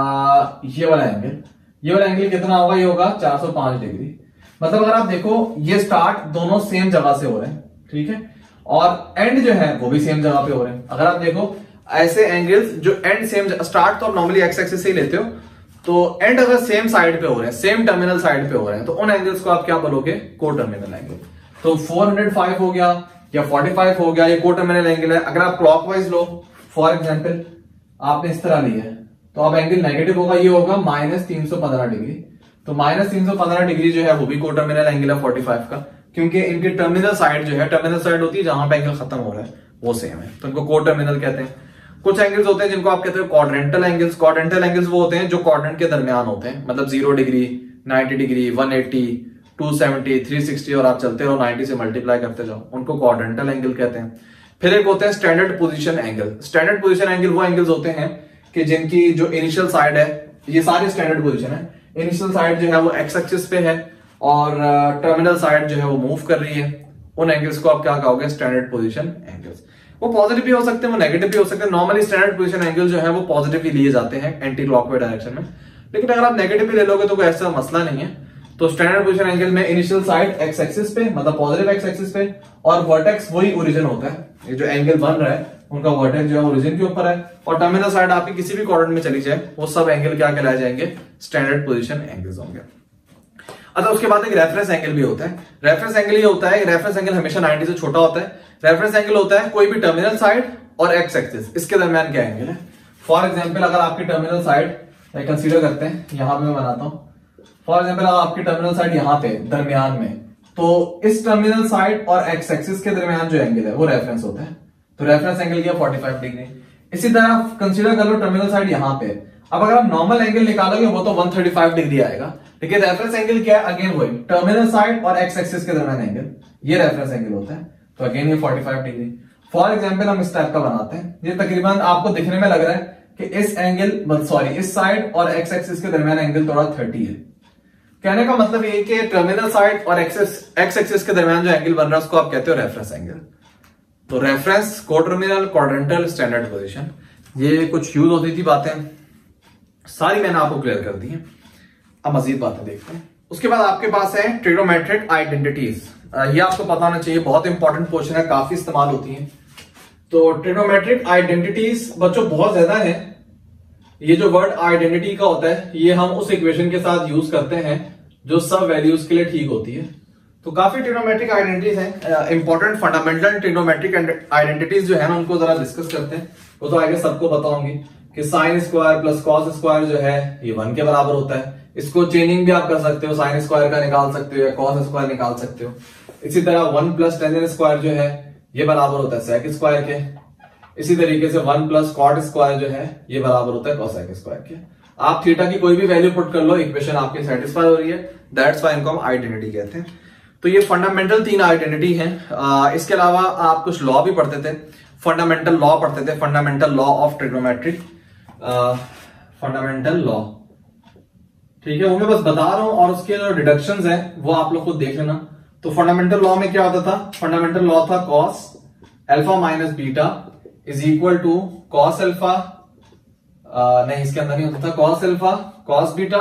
ये वाला एंगल कितना होगा, ये होगा 405 डिग्री। मतलब अगर आप देखो ये स्टार्ट दोनों सेम जगह से हो रहे हैं, ठीक है, और एंड जो है वो भी सेम जगह पे हो रहे हैं। अगर आप देखो ऐसे एंगल्स जो एंड सेम, स्टार्ट तो आप नॉर्मली एक्स एक्सिस से ही लेते हो, तो एंड अगर सेम साइड पे हो रहे हैं, सेम टर्मिनल साइड पे हो रहे हैं, तो उन एंगल्स को आप क्या बोलोगे, को टर्मिनल एंगल। तो 405 हो गया या 45 हो गया, ये को टर्मिनल एंगल है। अगर आप क्लॉकवाइज लो, फॉर एग्जांपल आपने इस तरह लिया है, तो अब एंगल नेगेटिव होगा, ये होगा -315 डिग्री। तो -315 डिग्री जो है वो भी को टर्मिनल एंगल है 45 का, क्योंकि इनकी टर्मिनल साइड जो है, टर्मिनल साइड होती है जहां पे एंगल खत्म हो रहा है, वो सेम है, तो इनको को टर्मिनल कहते हैं। कुछ एंगल्स होते हैं जिनको आप कहते हो क्वाड्रेंटल एंगल्स। क्वाड्रेंटल एंगल्स वो होते हैं जो क्वाड्रेंट के दरमियान होते हैं, मतलब 0 डिग्री, 90 डिग्री, 180, 270, 360 और आप चलते रहो 90 से मल्टीप्लाई करते जाओ, उनको क्वाड्रेंटल एंगल कहते हैं। फिर एक होते हैं standard position angle. Standard position angle वो एंगल्स होते हैं कि जिनकी जो इनिशियल साइड है, ये सारी स्टैंडर्ड पोजीशन है, इनिशियल साइड जो है वो एक्स एक्सिस पे है और टर्मिनल साइड जो है वो मूव कर रही है। उन एंगल्स को आप क्या कहोगे, स्टैंडर्ड पोजीशन एंगल्स। वो पॉजिटिव भी हो सकते हैं, वो नेगेटिव भी हो सकते हैं। नॉर्मली स्टैंडर्ड पोजीशन एंगल जो है वो पॉजिटिवली लिए जाते हैं एंटी क्लॉकवाइज डायरेक्शन में, लेकिन अगर आप नेगेटिव भी ले लोगे तो कोई ऐसा मसला नहीं है। तो स्टैंडर्ड पोजीशन एंगल में इनिशियल साइड एक्स एक्सिस पे, मतलब पॉजिटिव एक्स एक्सिस पे, और वर्टेक्स वही ओरिजिन होता है। ये जो एंगल बन रहा है उनका वर्टेक्स जो है ओरिजिन के ऊपर है, और टर्मिनल साइड आपकी किसी भी क्वाड्रेंट में चली जाए, वो सब एंगल क्या कहलाए जाएंगे, स्टैंडर्ड पोजीशन एंगल्स होंगे। अच्छा, उसके बाद एक रेफरेंस एंगल भी होता है। रेफरेंस एंगल ये होता है, रेफरेंस एंगल हमेशा 90 से छोटा होता है। रेफरेंस एंगल होता है कोई भी टर्मिनल साइड और एक्स एक्सिस, इसके दरमियान क्या एंगल है। फॉर एग्जांपल अगर आपकी टर्मिनल साइड कंसीडर करते हैं, यहां पे मैं बनाता हूं, फॉर एग्जांपल अगर आपकी टर्मिनल साइड यहां पे दरमियान में, तो इस टर्मिनल साइड और एक्स एक्सिस के दरमियान जो एंगल है वो रेफरेंस होता है। तो रेफरेंस एंगल क्या, 45 डिग्री। इसी तरह कंसीडर कर लो टर्मिनल साइड यहां पे, अब अगर आप नॉर्मल एंगल निकालोगे वो तो 135 डिग्री आएगा, लेकिन रेफरेंस एंगल क्या है, अगेन वही टर्मिनल साइड और एक्स एक्सिस के दरमियान एंगल, ये रेफरेंस एंगल होता है। तो अगेन ये 45 डिग्री। फॉर एग्जांपल हम इस टाइप का बनाते हैं, ये तकरीबन आपको दिखने में लग रहा है कि इस एंगल सॉरी इस साइड और एक्स एक्सिस के दरमियान एंगल थोड़ा 30 है। कहने का मतलब ये कि टर्मिनल साइड और एक्स एक्सिस के दरमियान जो एंगल बन रहा है उसको आप कहते हो रेफरेंस एंगल। तो reference, coterminal, quadrantal, standard position, ये कुछ यूज होती थी बातें, सारी मैंने आपको क्लियर कर दी है। अब मजीद बातें देखते हैं। उसके बाद आपके पास है ट्रिग्नोमेट्रिक आइडेंटिटीज। ये आपको पता होना चाहिए, बहुत इंपॉर्टेंट क्वेश्चन है, काफी इस्तेमाल होती है। तो ट्रिग्नोमेट्रिक आइडेंटिटीज बच्चों बहुत ज्यादा है। ये जो वर्ड आइडेंटिटी का होता है ये हम उस इक्वेशन के साथ यूज करते हैं जो सब वैल्यूज के लिए ठीक होती है। तो काफी ट्रिग्नोमेट्रिक आइडेंटिटीज हैं। इंपॉर्टेंट फंडामेंटल ट्रिग्नोमेट्रिक आइडेंटिटीज जो है ना उनको जरा डिस्कस करते हैं। वो तो आगे सबको पता होंगे कि sine square plus cos square जो है ये 1 के बराबर होता है। इसको चेनिंग भी आप कर सकते हो, साइन स्क्वायर का निकाल सकते हो या कॉस स्क्वायर निकाल सकते हो। इसी तरह 1 प्लस टेन स्क्वायर जो है ये बराबर होता है सेक स्क्वायर के। इसी तरीके से 1 प्लस कॉट स्क्वायर जो है ये बराबर होता है कोसेक स्क्वायर के। आप थीटा की कोई भी वैल्यू पुट कर लो, इक्वेशन आपकी सेटिस्फाई हो रही है, दैट्स व्हाई इनको हम आइडेंटिटी कहते हैं। तो ये फंडामेंटल 3 आइडेंटिटी हैं। इसके अलावा आप कुछ लॉ भी पढ़ते थे, फंडामेंटल लॉ पढ़ते थे, fundamental law of trigonometry, fundamental law, ठीक है, वो मैं बस बता रहा हूं, और उसके जो डिडक्शंस हैं वो आप लोग खुद देख लेना। तो फंडामेंटल लॉ में क्या होता था, फंडामेंटल लॉ था cos alpha minus beta is equal to cos alpha, नहीं इसके अंदर नहीं होता था, cos alpha cos beta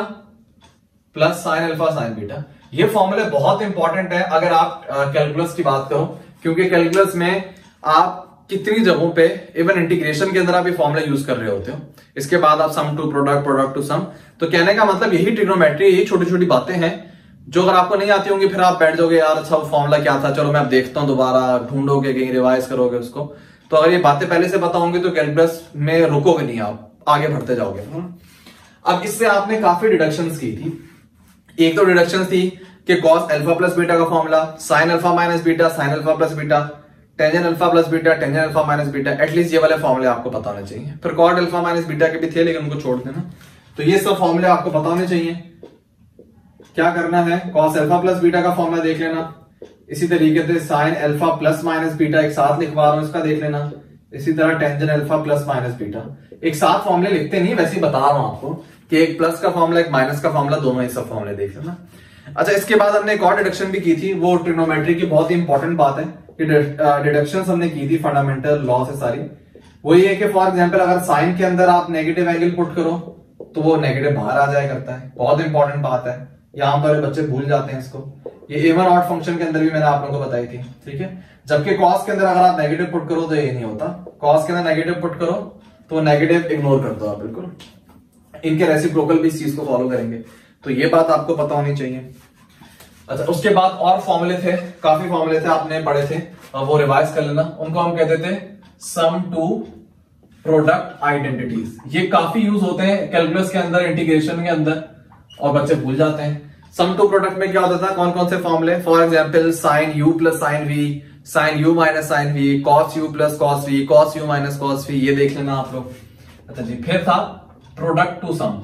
plus sine alpha sine beta. ये फॉर्मूले बहुत इंपॉर्टेंट है अगर आप कैलकुलस की बात करो, क्योंकि कैलकुलस में आप कितनी जगहों पे इवन इंटीग्रेशन के अंदर आप ये फॉर्मूला यूज कर रहे होते हो। इसके बाद आप sum to product, product to sum. तो कहने का मतलब यही ट्रिग्नोमेट्री, यही छोटी छोटी बातें हैं जो अगर आपको नहीं आती होंगी फिर आप बैठ जाओगे यार अच्छा वो फॉर्मूला क्या था, चलो मैं अब देखता हूं, दोबारा ढूंढोगे, कहीं रिवाइज करोगे उसको। तो अगर ये बातें पहले से पता होंगी तो कैलकुलस में रुकोगे नहीं, आप आगे बढ़ते जाओगे। अब इससे आपने काफी डिडक्शंस की थी। एक तो डिडक्शंस थी कि कॉस अल्फा प्लस बीटा का formula, sine alpha minus beta, sine alpha plus beta, tangent alpha plus beta, tangent alpha minus beta, at least ये वाले फॉर्मूले आपको पता होने चाहिए। फिर कॉट अल्फा माइनस बीटा के भी थे लेकिन उनको छोड़ देना। तो ये सब फॉर्मूले आपको पता होने चाहिए। क्या करना है, कॉस अल्फा प्लस बीटा का फॉर्मूला देख लेना, इसी तरीके से sine alpha plus minus beta एक साथ लिखवा रहा हूं, इसका देख लेना, इसी तरह tangent alpha plus minus beta. एक साथ फॉर्मूले लिखते नहीं, वैसे ही बता रहा हूं आपको कि एक प्लस का फॉर्मूला एक माइनस का फॉर्मूला, दोनों ही सब फॉर्मूले देख लेना। अच्छा, इसके बाद हमने एक और डिडक्शन भी की थी, वो ट्रिग्नोमेट्री की बहुत ही इंपॉर्टेंट बात है कि डिडक्शंस हमने की थी फंडामेंटल लॉ से सारी। वो ये है कि फॉर एग्जांपल अगर साइन के अंदर आप नेगेटिव एंगल पुट करो तो वो नेगेटिव बाहर आ जाया करता है, बहुत इंपॉर्टेंट बात है, यहाँ पर बच्चे भूल जाते हैं इसको। ये इवन ऑड फंक्शन के अंदर भी मैंने आप लोगों को बताई थी, ठीक है। जबकि कॉस के अंदर अगर आप नेगेटिव पुट करो तो ये नहीं होता, कॉस के अंदर नेगेटिव पुट करो तो नेगेटिव इग्नोर कर दो आप बिल्कुल। इनके रेसिप्रोकल भी इस चीज को फॉलो करेंगे, तो ये बात आपको पता होनी चाहिए। अच्छा, उसके बाद और फॉर्मूले थे, काफी फॉर्मूले थे आपने पढ़े थे, वो रिवाइज कर लेना। उनको हम कहते थे सम टू प्रोडक्ट आइडेंटिटीज। ये काफी यूज होते हैं कैलकुलस के अंदर, इंटीग्रेशन के अंदर, और बच्चे भूल जाते हैं। सम टू प्रोडक्ट में क्या होता था, कौन कौन से फॉर्मूले, for example sine u plus sine v, sine u minus sine v, cos u plus cos v, cos u minus cos v, ये देख लेना आप लोग। अच्छा जी, फिर था product to sum,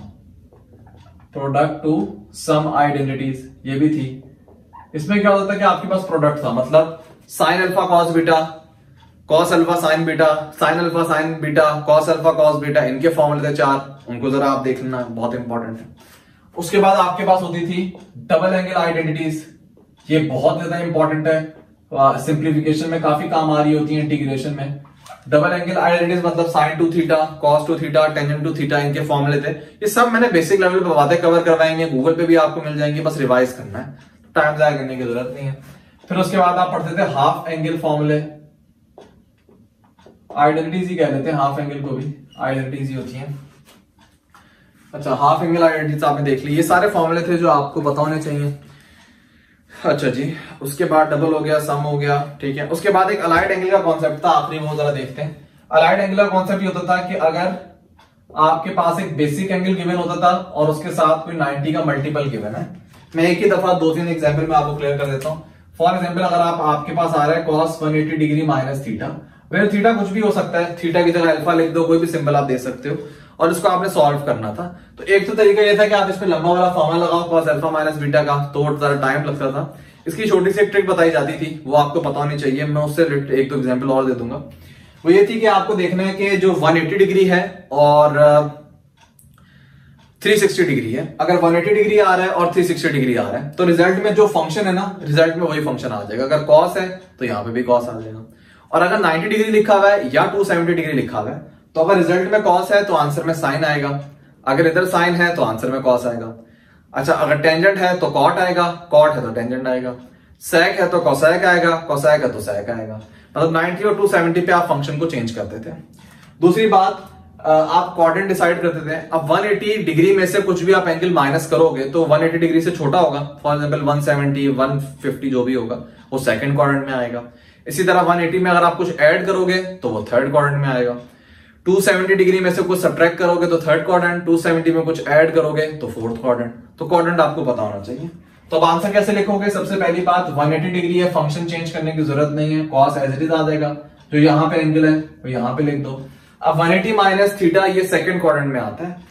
product to sum identities, ये भी थी। इसमें क्या होता था कि आपके पास प्रोडक्ट था, मतलब sine alpha cos beta, cos alpha sine beta, sine alpha sine beta, cos alpha cos beta, इनके फॉर्मूले थे 4, उनको जरा आप देख लेना, बहुत इंपॉर्टेंट है। उसके बाद आपके पास होती थी डबल एंगल आइडेंटिटीज, ये बहुत ज्यादा इंपॉर्टेंट है, सिंप्लीफिकेशन में काफी काम आ रही होती है, इंटीग्रेशन में। डबल एंगल आइडेंटिटीज मतलब sine two theta, cos two theta, tangent two theta, इनके फॉर्मूले थे। ये सब मैंने बेसिक लेवल पे बातें कवर करवाएंगे, गूगल पे भी आपको मिल जाएंगे, बस रिवाइज करना है, टाइम जाया करने की जरूरत नहीं है। फिर उसके बाद आप पढ़ते थे हाफ एंगल फॉर्मूले, आइडेंटिटीज ही कह लेते हैं, हाफ एंगल को भी आइडेंटिटीज ही होती हैं। अच्छा, हाफ एंगल आइडेंटिटीज आपने देख ली, ये सारे फॉर्मूले थे जो आपको पता होने चाहिए। अच्छा जी, उसके बाद डबल हो गया, सम हो गया, ठीक है। उसके बाद एक अलाइड एंगल का कॉन्सेप्ट था, आखिरी वो जरा देखते हैं। अलाइड एंगल का कॉन्सेप्ट ये होता था कि अगर आपके पास एक बेसिक एंगल गिवन होता था और उसके साथ कोई 90 का मल्टीपल गिवन है। मैं एक ही दफा 2-3 एग्जाम्पल में आपको क्लियर कर देता हूं। फॉर एग्जाम्पल, अगर आपके पास आ रहा है cos 180 degree minus theta, where theta कुछ भी हो सकता है, थीटा की जगह अल्फा लिख दो, कोई भी सिंबल आप दे सकते हो, और इसको आपने सॉल्व करना था। तो एक तो तरीका ये था कि आप इसमें लंबा वाला फॉर्मूला लगाओ कॉस अल्फा माइनस बीटा का, तो ज्यादा टाइम लगता था। इसकी छोटी सी एक ट्रिक बताई जाती थी, वो आपको पता होनी चाहिए, मैं उससे एक दो एग्जाम्पल और दे दूंगा। वो ये थी कि आपको देखना है कि जो 180 डिग्री है और 360 डिग्री है, अगर 180 डिग्री आ रहा है और 360 डिग्री आ रहा है तो रिजल्ट में जो फंक्शन है ना, रिजल्ट में वही फंक्शन आ जाएगा। अगर कॉस है तो यहाँ पे भी कॉस आ जाएगा, और अगर 90 डिग्री लिखा हुआ है या 270 डिग्री लिखा हुआ है तो अगर रिजल्ट में कॉस है तो आंसर में साइन आएगा, अगर इधर साइन है तो आंसर में कॉस आएगा। अच्छा, अगर टेंजेंट है तो कॉट आएगा, कॉट है तो टेंजेंट आएगा, सेक है तो कोसेक आएगा, कोसेक है तो सेक आएगा। मतलब 90 और 270 पे आप फंक्शन को चेंज करते थे। दूसरी बात, आप क्वाड्रेंट डिसाइड करते थे। अब 180 डिग्री में से कुछ भी आप एंगल माइनस करोगे तो 180 डिग्री से छोटा होगा, फॉर एग्जांपल 170, 150 जो भी होगा वो सेकंड क्वाड्रेंट में आएगा। इसी तरह 180 में अगर आप कुछ ऐड करोगे तो वो थर्ड क्वाड्रेंट में आएगा। 270 डिग्री में से कुछ सब्ट्रैक्ट करोगे तो थर्ड क्वाड्रेंट, 270 में कुछ ऐड करोगे तो फोर्थ क्वाड्रेंट। तो क्वाड्रेंट आपको पता होना चाहिए। तो अब आंसर कैसे लिखोगे? सबसे पहली बात, 180 डिग्री है, फंक्शन चेंज करने की जरूरत नहीं है, कॉस एज इट इज आ जाएगा। जो यहाँ पे एंगल है वो यहाँ पे लिख दो। अब 180 माइनस थीटा ये सेकंड क्वाड्रेंट में आता है,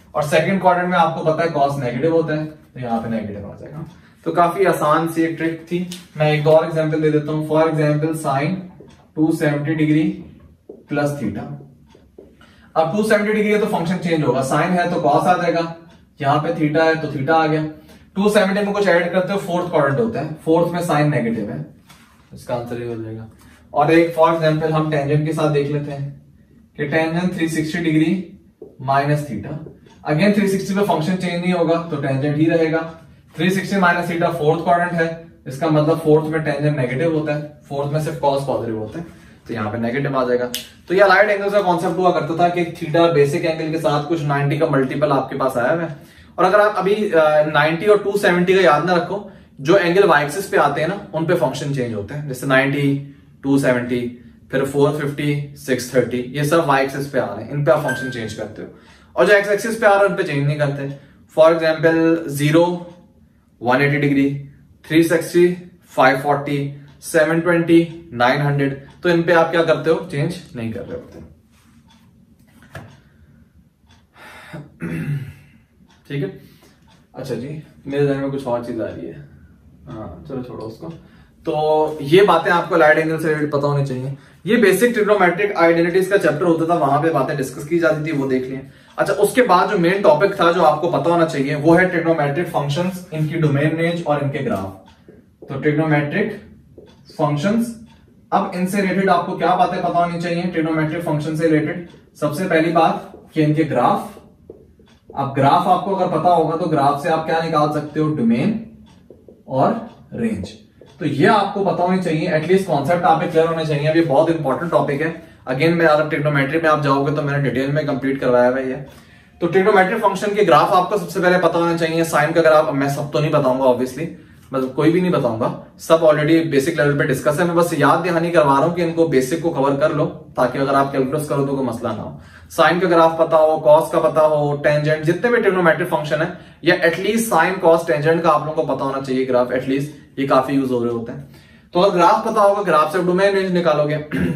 और सेकंड क्वाड्रेंट में आपको पता है कॉस नेगेटिव होता है, तो यहाँ पे नेगेटिव आ जाएगा। तो काफी आसान सी एक ट्रिक थी। मैं एक दो और एग्जांपल दे देता हूं। For example sine 270 degree plus theta. अब 270 डिग्री है तो फंक्शन चेंज होगा, साइन है तो कॉस आ जाएगा, यहाँ पे थीटा है तो थीटा आ गया। 270 में कुछ ऐड करते हो, फोर्थ क्वाड्रेंट होता है, फोर्थ में साइन नेगेटिव है, इसका आंसर ये हो जाएगा। और एक फॉर एग्जांपल हम टेंजेंट के साथ देख लेते हैं कि tangent 360 degree minus theta. Again 360 पे फंक्शन चेंज नहीं होगा तो टेंजेंट ही रहेगा। 360 माइनस थीटा फोर्थ क्वाड्रेंट है, इसका मतलब फोर्थ में टेंजेंट नेगेटिव होता है, फोर्थ में सिर्फ कॉस पॉजिटिव होता है, तो यहाँ पे नेगेटिव आ जाएगा। तो ये अलाइड एंगल्स का कॉन्सेप्ट हुआ करता था कि थीटा बेसिक एंगल के साथ कुछ 90 का मल्टीपल आपके पास आया है। और अगर आप अभी 90 और 270 का याद ना रखो, जो एंगल वाई एक्सिस पे आते हैं ना उन पे फंक्शन चेंज होते हैं, जैसे 90, 270, फिर 450, 630, ये सब वाई एक्सिस पे आ रहे हैं, इन पे आप फंक्शन चेंज करते हो। और जो एक्स एक्सिस पे आ रहे हैं उन पे चेंज नहीं करते। फॉर एग्जाम्पल 0 180 डिग्री, 360 540, 720 900, तो इन पे आप क्या करते हो, चेंज नहीं कर रहे होते। ठीक है, अच्छा जी, मेरे ध्यान में कुछ और चीज आ रही है, हाँ चलो छोड़ो उसको। तो ये बातें आपको अलाइड एंगल से रिलेटेड पता होनी चाहिए। ये बेसिक ट्रिग्नोमेट्रिक आइडेंटिटीज का चैप्टर होता था, वहां पे बातें डिस्कस की जाती थी, वो देख लिए। अच्छा, उसके बाद जो मेन टॉपिक था जो आपको पता होना चाहिए वो है ट्रिग्नोमेट्रिक फंक्शंस, इनकी डोमेन रेंज और इनके ग्राफ। तो ट्रिग्नोमेट्रिक फंक्शंस, अब इनसे रिलेटेड आपको क्या बातें पता होनी चाहिए ट्रिग्नोमेट्रिक फंक्शन से रिलेटेड। सबसे पहली बात कि इनके ग्राफ। अब ग्राफ आपको अगर पता होगा तो ग्राफ से आप क्या निकाल सकते हो, डोमेन और रेंज। तो ये आपको पता होनी चाहिए, एटलीस्ट कॉन्सेप्ट आप क्लियर होने चाहिए। अभी बहुत इंपॉर्टेंट टॉपिक है। अगेन मैं अगर ट्रिग्नोमेट्री में आप जाओगे तो मैंने डिटेल में कंप्लीट करवाया हुआ है। तो ट्रिग्नोमेट्रिक फंक्शन के ग्राफ आपको सबसे पहले पता होना चाहिए। साइन का ग्राफ मैं सब तो नहीं बताऊंगा, ऑब्वियसली मतलब कोई भी नहीं बताऊंगा, सब ऑलरेडी बेसिक लेवल पे डिस्कस है। मैं बस याद दहानी करवा रहा हूं कि इनको बेसिक को कवर कर लो, ताकि अगर आप कैलकुलस करो तो कोई मसला ना हो। साइन का ग्राफ पता हो, कॉस का पता हो, टेंजेंट, जितने भी ट्रिग्नोमेट्रिक फंक्शन है, या एटलीस्ट साइन कॉस टेंजेंट का आप लोगों को पता होना चाहिए ग्राफ, एटलीस्ट ये काफी यूज हो रहे होते हैं। तो अगर ग्राफ पता होगा, ग्राफ से डोमेन रेंज निकालोगे।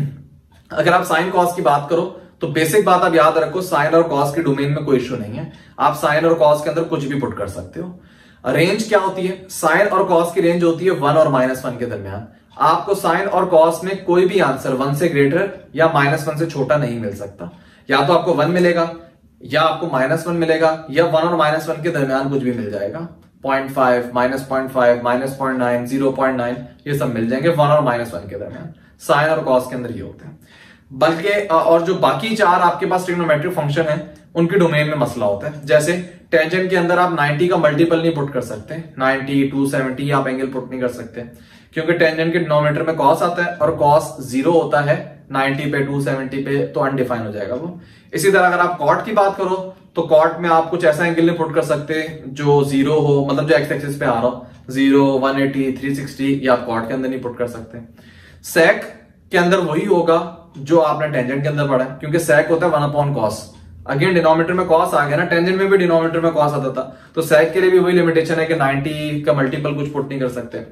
अगर आप साइन कॉस की बात करो तो बेसिक बात आप याद रखो, साइन और कॉस की डोमेन में कोई इश्यू नहीं है, आप साइन और कॉस के अंदर कुछ भी पुट कर सकते हो। रेंज क्या होती है, साइन और कॉस की रेंज होती है 1 और -1 के दरमियान। आपको साइन और कॉस में कोई भी आंसर 1 से ग्रेटर या -1 से छोटा नहीं मिल सकता। या तो आपको 1 मिलेगा, या आपको -1 मिलेगा, या 1 और -1 के दरमियान कुछ भी मिल जाएगा। 0.5, -0.5, -0.9, 0.9, ये सब मिल जाएंगे 1 और -1 के दरमियान। साइन और कॉस के अंदर ये होते हैं। बल्कि और जो बाकी चार आपके पास ट्रिग्नोमेट्रिक फंक्शन है उनकी डोमेन में मसला होता है। जैसे टेंजेंट के अंदर आप 90 का मल्टीपल नहीं पुट कर सकते, 90, 270 आप एंगल पुट नहीं कर सकते, क्योंकि टेंजेंट के डिनोमिनेटर में कॉस आता है और कॉस 0 होता है 90 पे, 270 पे, तो अनडिफाइन हो जाएगा वो। इसी तरह अगर आप कॉट की बात करो तो कॉट में आप कुछ ऐसा एंगल नहीं पुट कर सकते जो 0 हो, मतलब जो एक्स एक्सिस पे आ रहा हो, 0, 180, 360, ये आप कॉट के अंदर नहीं पुट कर सकते। सेक के अंदर वही होगा जो आपने टेंजेंट के अंदर पढ़ा है, क्योंकि सेक होता है 1/cos। अगेन डिनोमिनेटर में कॉस आ गया ना, टेंजेंट में भी डिनोमिनेटर में कॉस आता था, तो सेक के लिए भी वही लिमिटेशन है कि 90 का मल्टीपल कुछ पुट नहीं कर सकते।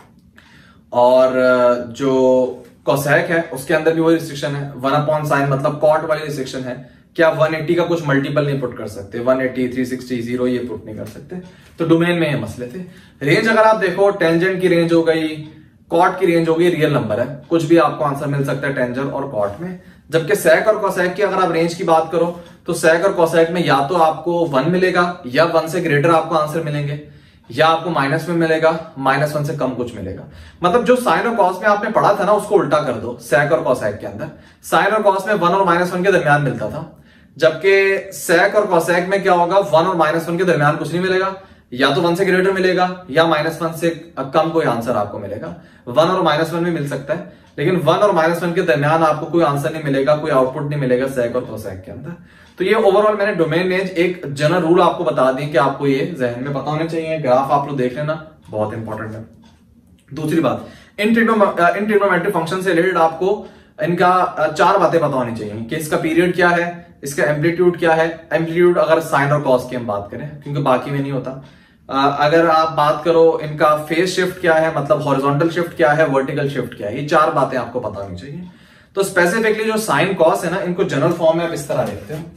और जो कोसेक है उसके अंदर भी वही रिस्ट्रिक्शन है, 1/sin, मतलब कॉट वाली रिस्ट्रिक्शन है कि आप 180 का कुछ मल्टीपल नहीं पुट कर सकते, 180, 360, 0 ये पुट नहीं कर सकते। तो डोमेन में ये मसले थे। रेंज अगर आप देखो, टेंजेंट की रेंज हो गई, कॉट की रेंज हो गई, रियल नंबर है, कुछ भी आपको आंसर मिल सकता है टेंजेंट और कॉट में। जबकि सेक और कोसेक की अगर आप रेंज की बात करो तो सेक और कोसेक में या तो आपको 1 मिलेगा, या 1 से ग्रेटर आपको आंसर मिलेंगे, या आपको माइनस में मिलेगा, -1 से कम कुछ मिलेगा। मतलब जो साइन और कॉस में आपने पढ़ा था ना, उसको उल्टा कर दो। सेक और कोसेक के अंदर साइन और कॉस में 1 और -1 के दरमियान मिलता था, जबकि सेक और कोसेक में क्या होगा, 1 और -1 के दरमियान कुछ नहीं मिलेगा, या तो 1 से ग्रेटर मिलेगा, या -1 से कम कोई आंसर आपको मिलेगा। 1 और -1 भी मिल सकता है, लेकिन 1 और -1 के दरमियान आपको कोई आंसर नहीं मिलेगा, कोई आउटपुट नहीं मिलेगा सेक और कोसेक के अंदर। तो ये ओवरऑल मैंने डोमेन रेंज एक जनरल रूल आपको बता दी कि आपको ये जहन में पता होने चाहिए। ग्राफ आप लोग देख लेना, बहुत इंपॉर्टेंट है। दूसरी बात, इन ट्रिग्नोमेट्रिक फंक्शन से रिलेटेड आपको इनका 4 बातें पता होनी चाहिए कि इसका पीरियड क्या है, इसका एम्पलीट्यूड क्या है। एम्पलीट्यूड अगर साइन और कॉस की हम बात करें, क्योंकि बाकी में नहीं होता। अगर आप बात करो इनका फेज शिफ्ट क्या है, मतलब हॉरिजॉन्टल शिफ्ट क्या है, वर्टिकल शिफ्ट क्या है, ये 4 बातें आपको पता होनी चाहिए। तो स्पेसिफिकली जो साइन कॉस है ना, इनको जनरल फॉर्म में आप इस तरह लिखते हो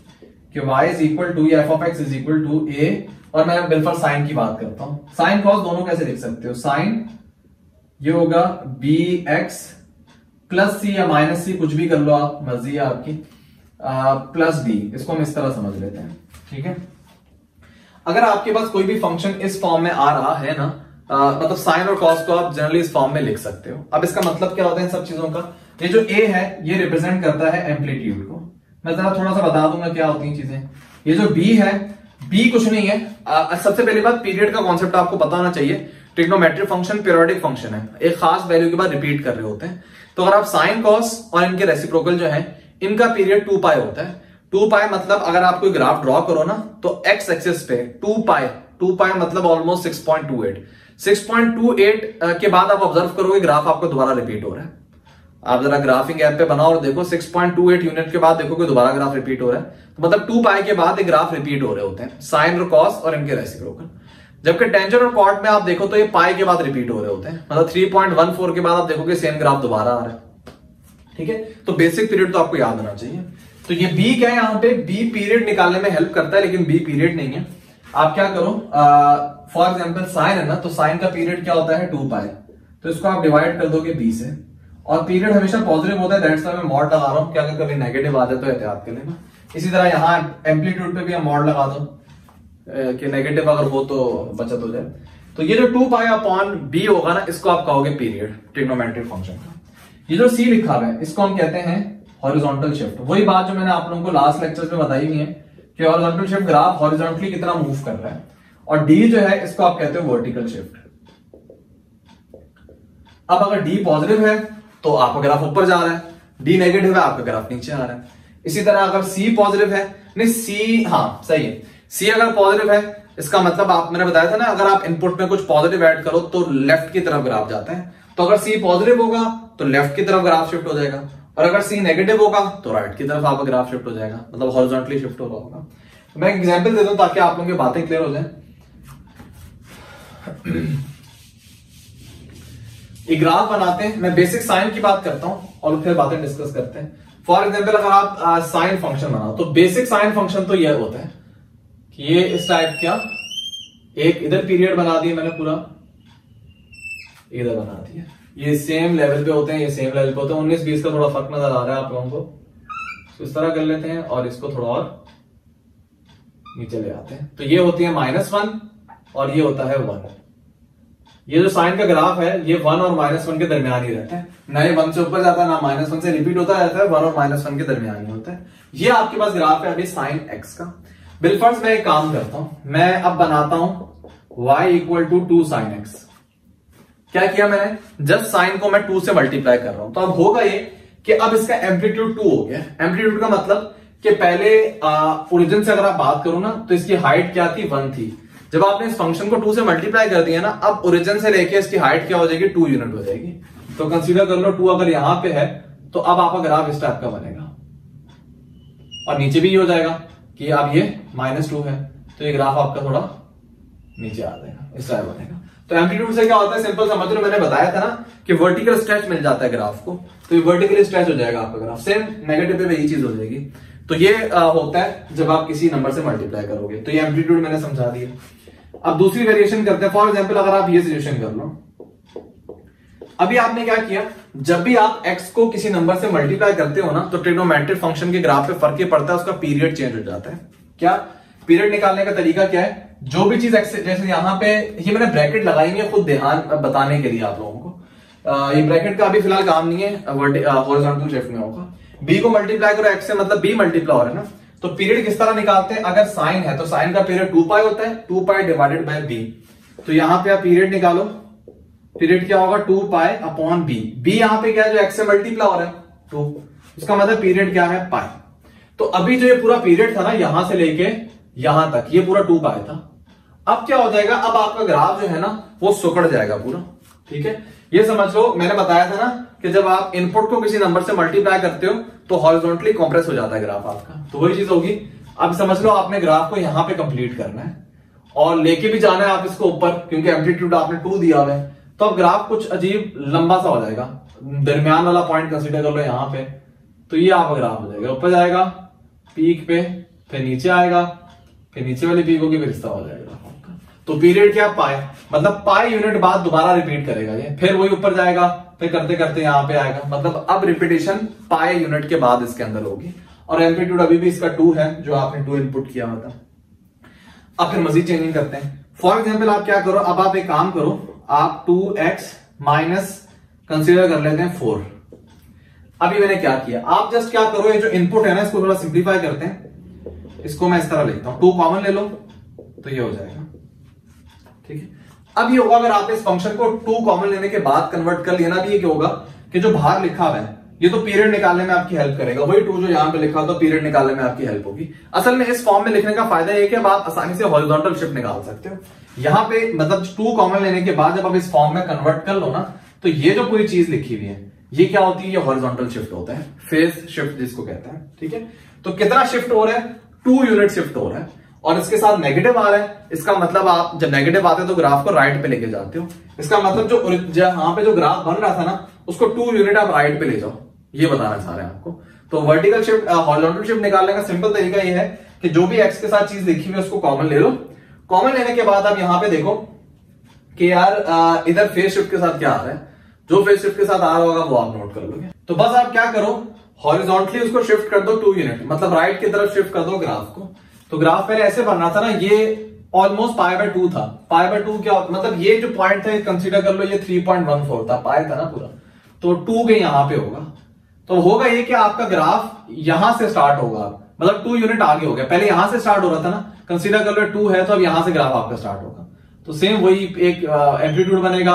कि y इज इक्वल टू या f of x is equal to a, और मैं बिल्कुल साइन की बात करता हूं, साइन कॉस दोनों कैसे लिख सकते हो, साइन ये होगा बी एक्स प्लस सी या माइनस सी, कुछ भी कर लो आप, मर्जी है आपकी, प्लस डी, इसको हम इस तरह समझ लेते हैं, ठीक है। अगर आपके पास कोई भी फंक्शन इस फॉर्म में आ रहा है ना, मतलब साइन और कॉस को आप जनरली इस फॉर्म में लिख सकते हो। अब इसका मतलब क्या होता है इन सब चीजों का, ये जो ए है ये रिप्रेजेंट करता है एम्पलीट्यूड को, मैं जरा थोड़ा सा बता दूंगा क्या होती हैं चीजें। ये जो बी है, बी कुछ नहीं है, सबसे पहली बात पीरियड का कॉन्सेप्ट आपको पता होना चाहिए। ट्रिग्नोमेट्रिक फंक्शन पीरियोडिक फंक्शन है, एक खास वैल्यू के बाद रिपीट कर रहे होते हैं। तो अगर आप साइन कॉस और इनके रेसिप्रोकल जो है इनका पीरियड 2 पाई होता है। 2 पाई मतलब अगर आप कोई ग्राफ ड्रॉ करो ना तो एक्स एक्सिस पे 2 पाई मतलब ऑलमोस्ट 6.28 के बाद आप ऑब्जर्व करोगे ग्राफ आपको दोबारा रिपीट हो रहा है। आप जरा ग्राफिंग ऐप पे बनाओ और देखो 6.28 यूनिट के बाद देखो कि दोबारा ग्राफ रिपीट हो रहा है, तो मतलब 2 पाई के बाद एक ग्राफ रिपीट हो रहे होते हैं, साइन और कॉस और इनके रेसिप्रोकल। जबकि टेंजेंट और कॉट में आप देखो तो ये पाई के बाद रिपीट हो रहे होते हैं, मतलब 3.14 के बाद आप देखोगे सेम ग्राफ दोबारा आ रहा है, ठीक है। तो बेसिक पीरियड तो आपको याद होना चाहिए। तो ये बी क्या है, यहाँ पे बी पीरियड निकालने में हेल्प करता है, लेकिन बी पीरियड नहीं है। आप क्या करो, फॉर एग्जाम्पल साइन है ना, तो साइन का पीरियड क्या होता है 2 पाई, तो इसको आप डिवाइड कर दोगे बी से, और पीरियड हमेशा पॉजिटिव होता है, दैट्स व्हाई मैं मॉड लगा रहा हूं, क्या अगर कभी नेगेटिव आ जाए तो एहतियात कर लेना। इसी तरह यहाँ एम्पलीट्यूड पे भी हम मॉड लगा दो कि नेगेटिव अगर हो तो बचत हो जाए। तो ये जो 2 पाई अपॉन बी होगा ना, इसको आप कहोगे पीरियड ट्रिग्नोमेट्रिक फंक्शन का। ये जो सी लिखा हुआ है इसको हम कहते हैं हॉरिजॉन्टल शिफ्ट। वही बात जो मैंने आप लोगों को लास्ट लेक्चर में बताई हुई है कि हॉरिजॉन्टल शिफ्ट ग्राफ हॉरिजॉन्टली कितना मूव कर रहा है, और डी जो है इसको आप कहते हो वर्टिकल शिफ्ट। अब अगर डी पॉजिटिव है तो आपका ग्राफ ऊपर जा रहा है, डी नेगेटिव है आपका ग्राफ नीचे आ रहा है। इसी तरह अगर सी पॉजिटिव है, नहीं सी, हाँ सही है, सी अगर पॉजिटिव है इसका मतलब आप, मैंने बताया था ना, अगर आप इनपुट में कुछ पॉजिटिव ऐड करो तो लेफ्ट की तरफ ग्राफ जाता है। तो अगर सी पॉजिटिव होगा तो लेफ्ट की तरफ ग्राफ शिफ्ट हो जाएगा, और अगर सी नेगेटिव होगा तो राइट की तरफ आपका ग्राफ शिफ्ट हो जाएगा, मतलब हॉरिजॉन्टली शिफ्ट हो रहा होगा। तो मैं एक एग्जांपल दे दूं ताकि आप लोगों की बातें क्लियर हो जाए। एक ग्राफ बनाते हैं, मैं बेसिक साइन की बात करता हूं और फिर बातें डिस्कस करते हैं। फॉर एग्जाम्पल अगर आप साइन फंक्शन बनाओ तो बेसिक साइन फंक्शन तो यह होता है कि ये इस टाइप का, एक इधर पीरियड बना दिया मैंने पूरा, इधर बना दिया, ये सेम लेवल पे होते हैं, ये सेम लेवल पे होते हैं। 19-20 का थोड़ा फर्क नजर आ रहा है आप लोगों को, तो इस तरह कर लेते हैं और इसको थोड़ा और नीचे ले आते हैं। तो ये होती है -1 और ये होता है 1। ये जो साइन का ग्राफ है ये 1 और -1 के दरमियान ही रहता है, ना ये 1 से ऊपर जाता है ना -1 से रिपीट होता रहता है, 1 और -1 के दरमियान ही होता है। ये आपके पास ग्राफ है अभी साइन एक्स का। बिलफर्ज मैं एक काम करता हूं, मैं अब बनाता हूं y equal to 2 sine x. क्या किया मैंने, जस्ट साइन को मैं 2 से मल्टीप्लाई कर रहा हूं, तो अब होगा ये कि अब इसका एम्पलीट्यूड 2 हो गया। एम्पलीट्यूड का मतलब कि पहले ओरिजिन से अगर आप बात करो ना तो इसकी हाइट क्या थी, 1 थी। जब आपने इस फंक्शन को 2 से मल्टीप्लाई कर दिया ना, अब ओरिजिन से लेके इसकी हाइट क्या हो जाएगी, 2 यूनिट हो जाएगी। तो कंसीडर कर लो 2 अगर यहां पे है तो अब आपका ग्राफ इस टाइप का बनेगा, और नीचे भी ये हो जाएगा कि अब ये -2 है, तो ये ग्राफ आपका थोड़ा नीचे आ जाएगा, इस टाइप बनेगा। तो एम्पलीट्यूड से क्या होता है, सिंपल समझ लो, मैंने बताया था ना कि वर्टिकल स्ट्रेच मिल जाता है ग्राफ को, तो ये वर्टिकली स्ट्रेच हो जाएगा आपका ग्राफ। सेम नेगेटिव पे यही चीज हो जाएगी। तो ये होता है जब आप किसी नंबर से मल्टीप्लाई करोगे। तो ये एम्पलीट्यूड मैंने समझा दिया। अब दूसरी वेरिएशन करते हैं। फॉर एग्जाम्पल अगर आप ये सिचुएशन कर लो, अभी आपने क्या किया, जब भी आप x को किसी नंबर से मल्टीप्लाई करते हो ना तो ट्रिग्नोमेट्रिक फंक्शन के ग्राफ पे फर्क ये पड़ता है, उसका पीरियड चेंज हो जाता है। क्या पीरियड निकालने का तरीका क्या है, जो भी चीज x, जैसे यहां पे ये मैंने ब्रैकेट लगाई है खुद ध्यान बताने के लिए आप लोगों को, ये ब्रैकेट का अभी फिलहाल काम नहीं है, हॉरिजॉन्टल शिफ्ट में होगा। b को मल्टीप्लाई करो x से, मतलब b मल्टीप्लाई हो रहा है ना, तो पीरियड किस तरह निकालते हैं, अगर साइन है तो साइन का पीरियड 2 पाई होता है, 2 पाई डिवाइडेड बाय b। तो यहां पे आप पीरियड निकालो, पीरियड क्या होगा 2 पाई अपॉन b। b यहां पे क्या है, जो x से मल्टीप्लाई हो रहा है 2, उसका मतलब पीरियड क्या है, पाई। तो अभी जो ये पूरा पीरियड था ना यहां से लेके यहां तक, ये पूरा 2 पाई था। अब क्या हो जाएगा, अब आपका ग्राफ जो है ना वो सुकड़ जाएगा पूरा, ठीक है। ये समझ लो, मैंने बताया था ना कि जब आप इनपुट को किसी नंबर से मल्टीप्लाई करते हो तो हॉरिजॉन्टली कंप्रेस हो जाता है ग्राफ आपका, तो वही चीज होगी। अब समझ लो आपने ग्राफ को यहां पे कंप्लीट करना है और लेके भी जाना है आप इसको ऊपर, क्योंकि एम्पलीट्यूड आपने 2 दिया हुआ है। तो अब ग्राफ कुछ अजीब लंबा सा हो जाएगा, दरमियान वाला पॉइंट कंसीडर कर लो यहां पे, तो ये आपका ग्राफ हो जाएगा, ऊपर जाएगा पीक पे फिर नीचे आएगा, फिर नीचे वाली पीक होगी, फिर इस तरह हो जाएगा। तो पीरियड क्या पाए, मतलब पाए यूनिट बाद दोबारा रिपीट करेगा ये, फिर वही ऊपर जाएगा, फिर करते करते यहां पे आएगा। मतलब अब रिपीटेशन पाए यूनिट के बाद इसके अंदर होगी। और एम्पलीट्यूड अभी भी इसका 2 है जो आपने 2 इनपुट किया था। अब फिर मजीद चेंजिंग करते हैं। फॉर एग्जाम्पल आप क्या करो, अब आप एक काम करो, आप 2x माइनस कंसिडर कर लेते हैं 4। अभी मैंने क्या किया, आप जस्ट क्या करो, ये जो इनपुट है ना इसको थोड़ा सिंप्लीफाई करते हैं। इसको मैं इस तरह लिखता हूं, 2 कॉमन ले लो तो ये हो जाएगा, ठीक है। अब ये होगा, अगर आपने इस फंक्शन को 2 कॉमन लेने के बाद कन्वर्ट कर लिया ना, अभी ये क्या होगा कि जो बाहर लिखा हुआ है ये तो पीरियड निकालने में आपकी हेल्प करेगा, वही 2 जो यहां पे लिखा तो पीरियड निकालने में आपकी हेल्प होगी। असल में इस फॉर्म में लिखने का फायदा ये कि अब आप आसानी से हॉरिजॉन्टल शिफ्ट निकाल सकते हो। यहां पे मतलब 2 कॉमन लेने के बाद जब आप इस फॉर्म में कन्वर्ट कर लो ना, तो ये जो पूरी चीज लिखी हुई है ये क्या होती है, ये हॉरिजॉन्टल शिफ्ट होता है, फेज शिफ्ट जिसको कहते हैं, ठीक है। तो कितना शिफ्ट हो रहा है, 2 यूनिट शिफ्ट हो रहा है, और इसके साथ नेगेटिव आ रहा है। इसका मतलब आप जब नेगेटिव आते हो तो ग्राफ को राइट पे लेके जाते हो। इसका मतलब जो यहां पे जो ग्राफ बन रहा था ना, उसको 2 यूनिट आप राइट पे ले जाओ, ये बताना चाह रहे हैं आपको। तो वर्टिकल शिफ्ट, हॉरिजॉन्टल शिफ्ट निकालने का सिंपल तरीका ये है कि जो भी एक्स के साथ चीज लिखी हुई है उसको कॉमन ले लो। कॉमन लेने के बाद आप यहां पे देखो कि यार इधर फेज शिफ्ट के साथ क्या आ रहा है, जो फेज शिफ्ट के साथ आ रहा होगा वो आप नोट कर लोगे। तो बस आप क्या करो, हॉरिजॉन्टली उसको शिफ्ट कर दो 2 यूनिट, मतलब राइट की तरफ शिफ्ट कर दो ग्राफ को। तो ग्राफ पहले ऐसे बनना था ना, ये ऑलमोस्ट π/2 था। π/2 क्या मतलब, ये जो पॉइंट था कंसीडर कर लो, ये 3.14 था, पाए था ना पूरा, तो 2 के यहां पे होगा। तो होगा ये कि आपका ग्राफ यहां से स्टार्ट होगा, मतलब 2 यूनिट आगे हो गया। पहले यहां से स्टार्ट हो रहा था ना, कंसीडर कर लो 2 है, तो अब यहां से ग्राफ आपका स्टार्ट होगा। तो सेम वही एक एम्पलीट्यूड बनेगा,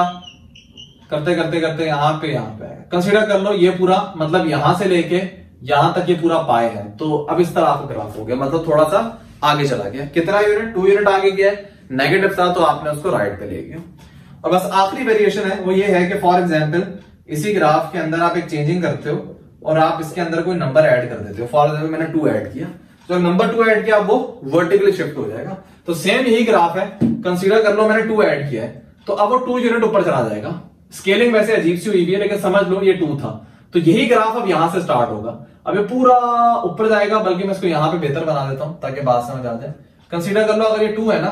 करते करते करते यहां पे आएगा। कंसीडर कर लो ये पूरा, मतलब यहां से लेके यहां तक ये पूरा पाए है। तो अब इस तरह आपका ग्राफ हो गया, मतलब थोड़ा सा आगे चला गया। कितना यूनिट, 2 यूनिट आगे गया है, नेगेटिव था तो आपने उसको राइट पे ले गया। और बस आखिरी वेरिएशन है वो ये है कि फॉर एग्जांपल इसी ग्राफ के अंदर आप एक चेंजिंग करते हो और आप इसके अंदर कोई नंबर ऐड कर देते हो। फॉर एग्जांपल मैंने 2 ऐड किया, तो नंबर 2 ऐड किया, वो वर्टिकली शिफ्ट हो जाएगा। तो सेम यही ग्राफ है, कंसीडर कर लो मैंने 2 ऐड किया है, तो अब वो 2 यूनिट ऊपर चला जाएगा। स्केलिंग वैसे अजीब सी हुई है, लेकिन समझ लो ये 2 था, तो यही ग्राफ अब यहां से स्टार्ट होगा। अब ये पूरा ऊपर जाएगा, बल्कि मैं इसको यहां पे बेहतर बना देता हूं ताकि बात समझ आ जाए। कंसीडर कर लो अगर ये 2 है ना,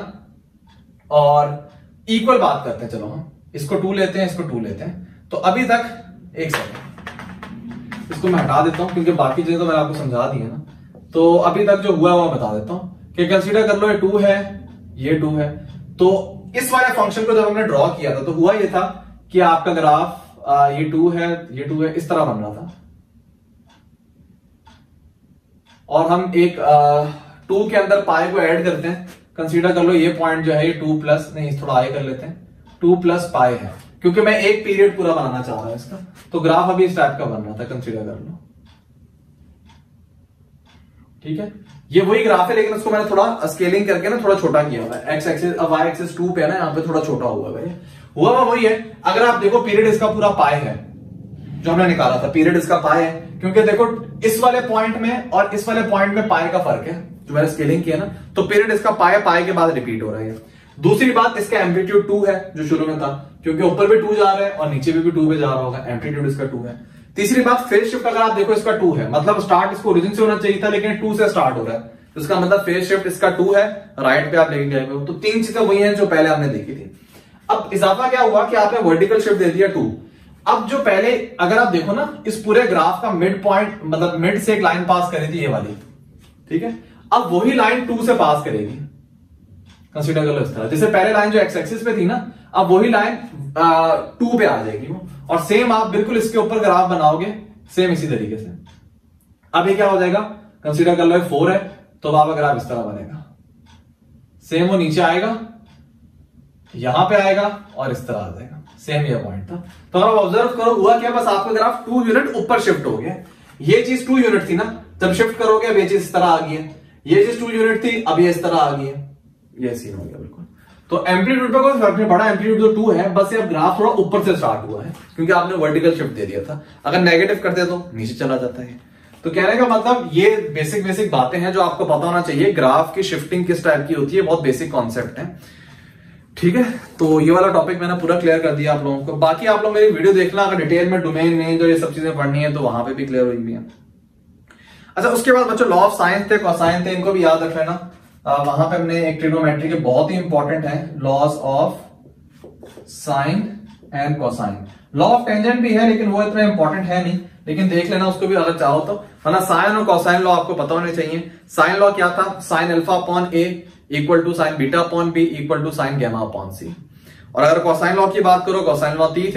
और इक्वल बात करते हैं, चलो हम इसको 2 लेते हैं, इसको 2 लेते हैं। तो अभी तक एक सेकंड, इसको मैं हटा देता हूं क्योंकि बाकी चीजें तो मैंने आपको समझा दी है ना। तो अभी तक जो हुआ है वो बता देता हूं कि कंसीडर कर लो ये 2 है, ये 2 है। तो इस वाले फंक्शन को जब हमने ड्रॉ किया था तो हुआ ये था कि आपका ग्राफ ये 2 है, ये 2 है, इस तरह बन रहा था। और हम एक 2 के अंदर पाई को ऐड करते हैं। कंसीडर कर लो ये पॉइंट जो है ये 2 प्लस, नहीं थोड़ा आगे कर लेते हैं, 2 प्लस पाई है, क्योंकि मैं एक पीरियड पूरा बनाना चाह रहा हूं इसका। तो ग्राफ अभी इस टाइप का बन रहा था, कंसीडर कर लो, ठीक है। ये वही ग्राफ है, लेकिन उसको मैंने थोड़ा स्केलिंग करके ना थोड़ा छोटा किया हुआ है। एक्स एक्सिस, वाई एक्सिस 2 पे है ना, यहाँ पे थोड़ा छोटा हुआ है। हुआ वही है। अगर आप देखो पीरियड इसका पूरा पाई है जो हमने निकाला था, पीरियड इसका पाई है, क्योंकि देखो इस वाले पॉइंट में और इस वाले पॉइंट में पाई का फर्क है जो मैंने स्केलिंग किया ना, तो पीरियड इसका पाई, पाई के बाद रिपीट हो रहा है। दूसरी बात, इसका एम्पलीट्यूड 2 है जो शुरू में था, क्योंकि ऊपर भी 2 जा रहा है और नीचे भी 2 पे जा रहा होगा, एम्पलीट्यूड इसका 2 है। तीसरी बात, फेज शिफ्ट अगर आप देखो इसका 2 है, मतलब स्टार्ट इसको ओरिजिन से होना चाहिए था, लेकिन 2 से स्टार्ट हो रहा है, तो इसका मतलब फेज शिफ्ट इसका 2 है, राइट पे आप लेके गए हो। तो 3 चीजें वही हैं जो पहले हमने देखी थी। अब इजाफा क्या हुआ कि आपने वर्टिकल शिफ्ट दे दिया 2। अब जो पहले अगर आप देखो ना, इस पूरे ग्राफ का मिड पॉइंट, मतलब मिड से एक लाइन पास करी थी ये वाली, ठीक है। अब वही लाइन 2 से पास करेगी, कंसीडर कर लो इस तरह। जैसे पहले लाइन जो एक्स एक्सिस पे थी ना, अब वही लाइन 2 पे आ जाएगी वो, और सेम आप बिल्कुल इसके ऊपर ग्राफ बनाओगे सेम इसी तरीके से। अब ये क्या हो जाएगा, कंसीडर कर लो 4 है, तो अब आपका ग्राफ इस तरह बनेगा, सेम वो नीचे आएगा, यहां पे आएगा और इस तरह आ जाएगा। सेम ये पॉइंट था। तो आप ऑब्जर्व करो हुआ क्या, बस आपका ग्राफ 2 यूनिट ऊपर शिफ्ट हो गया। ये चीज 2 यूनिट थी ना, जब शिफ्ट करोगे अब ये चीज इस तरह आ गई है। ये चीज 2 यूनिट थी, अब ये इस तरह आ गई है। ये सीन हो गया बिल्कुल। तो एम्पलीट्यूड पे कोई फर्क नहीं पड़ा, एम्पलीट्यूड जो 2 है, बस ये अब ग्राफ थोड़ा ऊपर से स्टार्ट हुआ है क्योंकि आपने वर्टिकल शिफ्ट दे दिया था। अगर नेगेटिव करते तो नीचे चला जाता है। तो कहने का मतलब ये बेसिक बातें हैं जो आपको पता होना चाहिए। ग्राफ की शिफ्टिंग किस टाइप की होती है, बहुत बेसिक कॉन्सेप्ट है, ठीक है। तो ये वाला टॉपिक मैंने पूरा क्लियर कर दिया आप लोगों को। बाकी आप लोग मेरी वीडियो देखना, अगर डिटेल में डोमेन नेम जो ये सब चीजें पढ़नी है तो वहां पे भी क्लियर हुई भी है। अच्छा, उसके बाद बच्चों लॉ ऑफ साइन थे, कोसाइन थे, इनको भी याद रख लेना। वहां पे हमने एक ट्रिग्नोमेट्री के बहुत ही इंपॉर्टेंट है, laws of sine and cosine. Law of tangent भी है लेकिन वो इतना इंपॉर्टेंट है नहीं, लेकिन देख लेना उसको भी अगर चाहो तो, वरना साइन और कोसाइन लॉ आपको पता होने चाहिए। साइन लॉ क्या था, sine alpha upon a equal to sine beta upon b equal to sine gamma upon c. और अगर कोसाइन लॉ की बात करो, कोसाइन लॉ तीन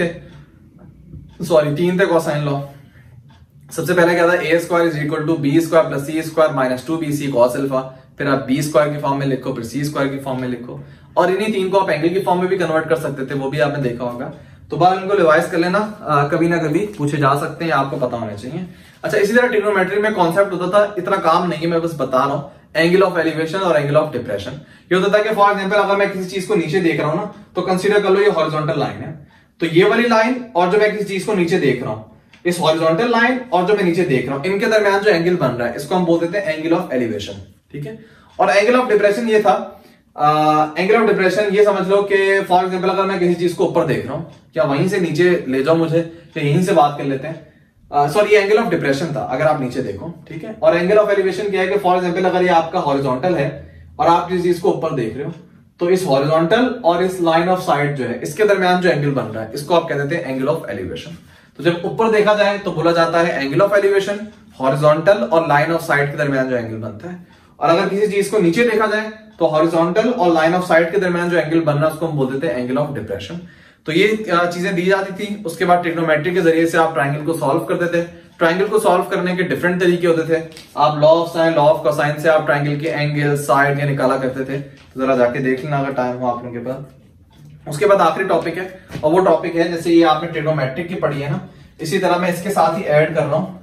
थे कोसाइन लॉ। सबसे पहले क्या था, a square is equal to b square plus c square minus 2bc cos alpha. फिर आप बी स्क्वायर की फॉर्म में लिखो, फिर सी स्क्वायर की फॉर्म में लिखो, और इन्हीं तीन को आप एंगल की फॉर्म में भी कन्वर्ट कर सकते थे, वो भी आपने देखा होगा। तो बार इनको रिवाइज कर लेना, कभी ना कभी पूछे जा सकते हैं, आपको पता होना चाहिए। अच्छा, इसी तरह ट्रिग्नोमेट्री में कॉन्सेप्ट होता था, इतना काम नहीं है, मैं बस बता रहा हूं, एंगल ऑफ एलिवेशन और एंगल ऑफ डिप्रेशन। ये होता था कि फॉर एग्जांपल अगर मैं किसी चीज को नीचे देख रहा हूं ना, तो कंसीडर कर लो ये हॉरिजॉन्टल लाइन है, तो ये वाली लाइन और जो मैं किसी चीज को नीचे देख रहा हूं, इस हॉरिजॉन्टल लाइन और जो मैं नीचे देख रहा हूं, इनके दरमियान जो एंगल बन रहा है, इसको हम बोल देते हैं एंगल ऑफ एलिवेशन। ठीक है, और एंगल ऑफ डिप्रेशन ये था, एंगल ऑफ डिप्रेशन ये समझ लो कि फॉर एग्जांपल अगर मैं किसी चीज को ऊपर देख रहा हूं, क्या वहीं से नीचे ले जाओ मुझे, तो यहीं से बात कर लेते हैं। सॉरी, ये एंगल ऑफ डिप्रेशन था अगर आप नीचे देखो। ठीक है, और एंगल ऑफ एलिवेशन क्या है कि फॉर एग्जांपल अगर ये आपका हॉरिजॉन्टल है और आप किसी चीज को ऊपर देख रहे हो, तो इस हॉरिजॉन्टल और इस लाइन ऑफ साइड जो है, इसके दरमियान जो एंगल बन रहा है, इसको आप कह देते हैं एंगल ऑफ एलिवेशन। तो जब ऊपर देखा जाए तो बोला जाता है एंगल ऑफ एलिवेशन, हॉरिजॉन्टल और लाइन ऑफ साइड के दरमियान जो एंगल बनता है। और अगर किसी चीज को नीचे देखा जाए तो हॉरिजॉन्टल और लाइन ऑफ साइड के दरमियान जो एंगल बन रहा है, उसको हम बोल देते हैं एंगल ऑफ डिप्रेशन। तो ये चीजें दी जाती थी। उसके बाद ट्रिग्नोमेट्री के जरिए से आप ट्राइंगल को सॉल्व करते थे। ट्राइंगल को सॉल्व करने के डिफरेंट तरीके होते थे। आप law of sine, law of cosine से आप ट्राइंगल के एंगल, साइड ये निकाला करते थे। तो जरा जाके देख लेना अगर टाइम हो आप लोगों के पास। उसके बाद आखिरी टॉपिक है, और वो टॉपिक है, जैसे ये आपने ट्रिग्नोमेट्रिक की पढ़ी है ना, इसी तरह मैं इसके साथ ही ऐड कर रहा हूं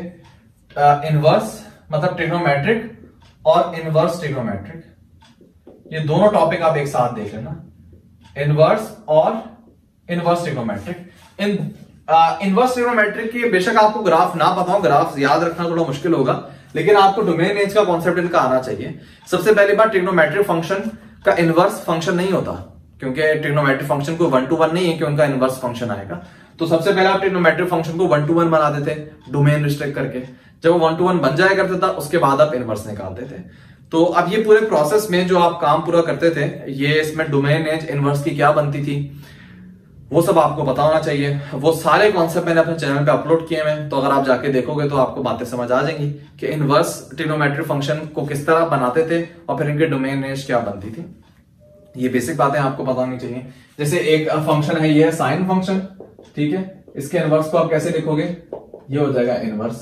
कि इनवर्स मतलब ट्रिग्नोमेट्रिक और इनवर्स ट्रिग्नोमेट्रिक, ये दोनों टॉपिक आप एक साथ देख लेना, इनवर्स और इनवर्स ट्रिग्नोमेट्रिक। इनवर्स ट्रिग्नोमेट्रिक की बेशक आपको ग्राफ ना पता हो, ग्राफ याद रखना थोड़ा मुश्किल होगा, लेकिन आपको डोमेन रेंज का कॉन्सेप्ट इनका आना चाहिए। सबसे पहली बात, ट्रिग्नोमेट्रिक फंक्शन का इनवर्स फंक्शन नहीं होता, क्योंकि ट्रिग्नोमेट्रिक फंक्शन को 1 to 1 नहीं है कि उनका इनवर्स फंक्शन आएगा। तो सबसे पहले आप ट्रिग्नोमेट्रिक फंक्शन को 1 to 1 बनाते थे डोमेन रिस्ट्रिक्ट करके। जब वो 1 to 1 बन जाया करता था, उसके बाद आप इनवर्स निकालते थे। तो अब ये पूरे प्रोसेस में जो आप काम पूरा करते थे, ये इसमें डोमेन रेंज इनवर्स की क्या बनती थी, वो सब आपको पता होना चाहिए। वो सारे कॉन्सेप्ट मैंने अपने चैनल पे अपलोड किए हैं, तो अगर आप जाके देखोगे तो आपको बातें समझ आ जाएंगी कि इनवर्स ट्रिग्नोमेट्रिक फंक्शन को किस तरह बनाते थे और फिर इनके डोमेन रेंज क्या बनती थी। ये बेसिक बातें आपको पता होनी चाहिए। जैसे एक फंक्शन है, ये है साइन फंक्शन, ठीक है, इसके इनवर्स को आप कैसे लिखोगे, ये हो जाएगा इनवर्स।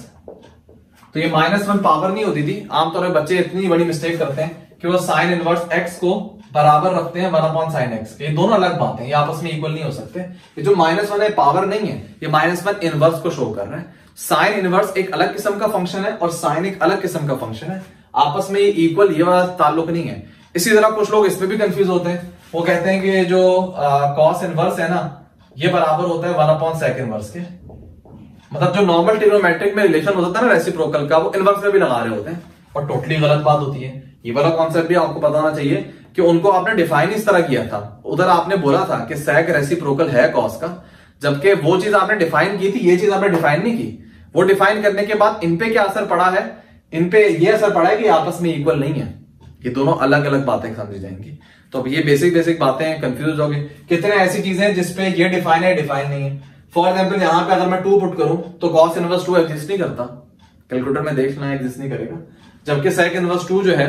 तो ये -1 पावर नहीं होती थी। आमतौर पर बच्चे इतनी बड़ी मिस्टेक करते हैं कि वो साइन इनवर्स एक्स को बराबर रखते हैं 1/sin x। ये दोनों अलग बातें हैं, ये आपस में इक्वल नहीं हो सकते। ये जो -1 है पावर नहीं है, ये -1 इनवर्स को शो कर रहा है। साइन इनवर्स एक अलग किस्म का फंक्शन है और साइन एक अलग किस्म का फंक्शन है, आपस में ये इक्वल ये वाला ताल्लुक नहीं है। इसी तरह कुछ लोग इसमें भी कंफ्यूज होते हैं, वो कहते हैं कि जो कॉस इनवर्स है ना, ये बराबर होता है 1/sec इनवर्स के। मतलब जो नॉर्मल ट्रिग्नोमेट्रिक में रिलेशन होता है ना रेसिप्रोकल का, वो इनवर्स में भी लगा रहे होते हैं, और टोटली गलत बात होती है। ये वाला कॉन्सेप्ट भी आपको पता होना चाहिए कि उनको आपने डिफाइन इस तरह किया था। उधर आपने बोला था कि sec रेसिप्रोकल है कॉस का, जबकि वो चीज आपने डिफाइन की थी, ये चीज आपने डिफाइन नहीं की। वो डिफाइन करने के बाद इन पे क्या असर पड़ा है, इन पे ये असर पड़ा है कि आपस में इक्वल नहीं है। ये दोनों अलग अलग बातें समझी जाएंगी। तो अब ये बेसिक बातें कंफ्यूज हो गई। कितने ऐसी चीजें जिसपे ये डिफाइन है, डिफाइन नहीं है। फॉर एग्जाम्पल यहाँ पे अगर मैं 2 पुट करूं तो cos इनवर्स 2 एग्जिस्ट नहीं करता, कैलकुलेटर में देखना एग्जिस्ट नहीं करेगा, जबकि sec इनवर्स 2 जो है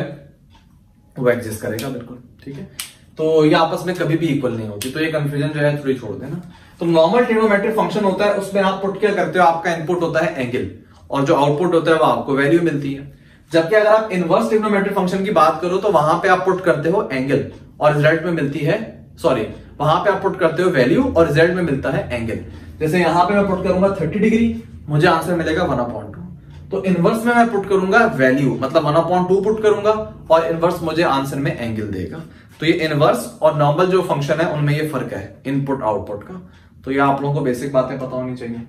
वो एग्जिस्ट करेगा बिल्कुल। ठीक है, तो ये आपस में कभी भी इक्वल नहीं होती। तो ये कंफ्यूजन जो है थोड़ी छोड़ देना। तो नॉर्मल ट्रिग्नोमेट्रिक फंक्शन होता है, उसमें आप पुट क्या करते हो, आपका इनपुट होता है एंगल, और जो आउटपुट होता है वो आपको वैल्यू मिलती है। जबकि अगर आप इनवर्स ट्रिग्नोमेट्रिक फंक्शन की बात करो तो वहां पे आप पुट करते हो एंगल और रिजल्ट में मिलती है, सॉरी, वहां पे आप पुट करते हो वैल्यू और रिजल्ट में मिलता है एंगल। जैसे यहां पे मैं पुट करूंगा 30 डिग्री, मुझे आंसर मिलेगा 1/2। तो इनवर्स में मैं पुट करूंगा वैल्यू, मतलब 1/2 पुट करूंगा, और इनवर्स मुझे आंसर में एंगल देगा। तो ये इनवर्स और नॉर्मल जो फंक्शन है उनमें ये फर्क है इनपुट आउटपुट का। तो ये आप लोगों को बेसिक बातें पता होनी चाहिए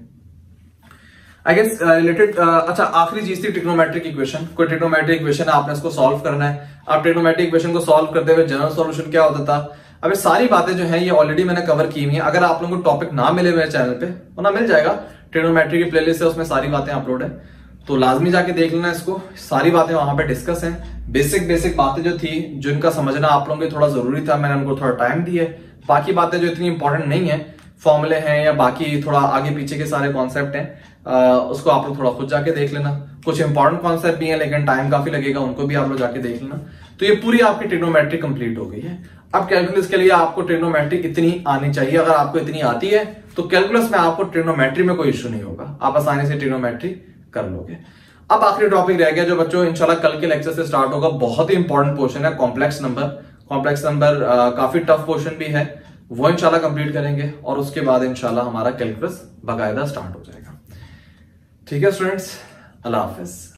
आई गेस रिलेटेड। अच्छा, आखिरी चीज थी ट्रिग्नोमेट्रिक इक्वेशन। कोई ट्रिग्नोमेट्रिक इक्वेशन आपने इसको सॉल्व करना है। आप ट्रिग्नोमेट्रिक इक्वेशन को सॉल्व करते हुए जनरल सॉल्यूशन क्या होता था, अब सारी बातें जो है ये ऑलरेडी मैंने कवर की हुई है। अगर आप लोगों को टॉपिक ना मिले मेरे चैनल पे, वो ना मिल जाएगा, ट्रिग्नोमेट्री की प्लेलिस्ट है, उसमें सारी बातें अपलोड है। तो लाजमी जाके देख लेना इसको, सारी बातें वहां पे डिस्कस हैं। बेसिक बातें जो थी, जिनका समझना आप लोगों के थोड़ा जरूरी था, मैंने उनको थोड़ा टाइम दिया। बाकी बातें जो इतनी इंपॉर्टेंट नहीं है, फॉर्मूले हैं या बाकी थोड़ा आगे पीछे के सारे कॉन्सेप्ट हैं, उसको आप लोग थोड़ा खुद जाके देख लेना। कुछ इंपॉर्टेंट कॉन्सेप्ट भी हैं लेकिन टाइम काफी लगेगा, उनको भी आप लोग जाके देख लेना। तो ये पूरी आपकी ट्रिग्नोमेट्री कंप्लीट हो गई है। अब कैलकुलस के लिए आपको ट्रिग्नोमेट्री इतनी आनी चाहिए। अगर आपको इतनी आती है तो कैलकुलस में आपको ट्रिग्नोमेट्री में कोई इश्यू नहीं होगा, आप आसानी से ट्रिग्नोमेट्री कर लोगे। अब आखिरी टॉपिक रह गया जो बच्चों इंशाल्लाह कल के लेक्चर से स्टार्ट होगा, बहुत ही इंपॉर्टेंट पोर्शन है, कॉम्प्लेक्स नंबर काफी टफ पोर्शन भी है, वो इंशाल्लाह कंप्लीट करेंगे और उसके बाद इंशाल्लाह हमारा कैलकुलस बाकायदा स्टार्ट हो जाएगा। ठीक है स्टूडेंट्स, अल्लाह हाफिज।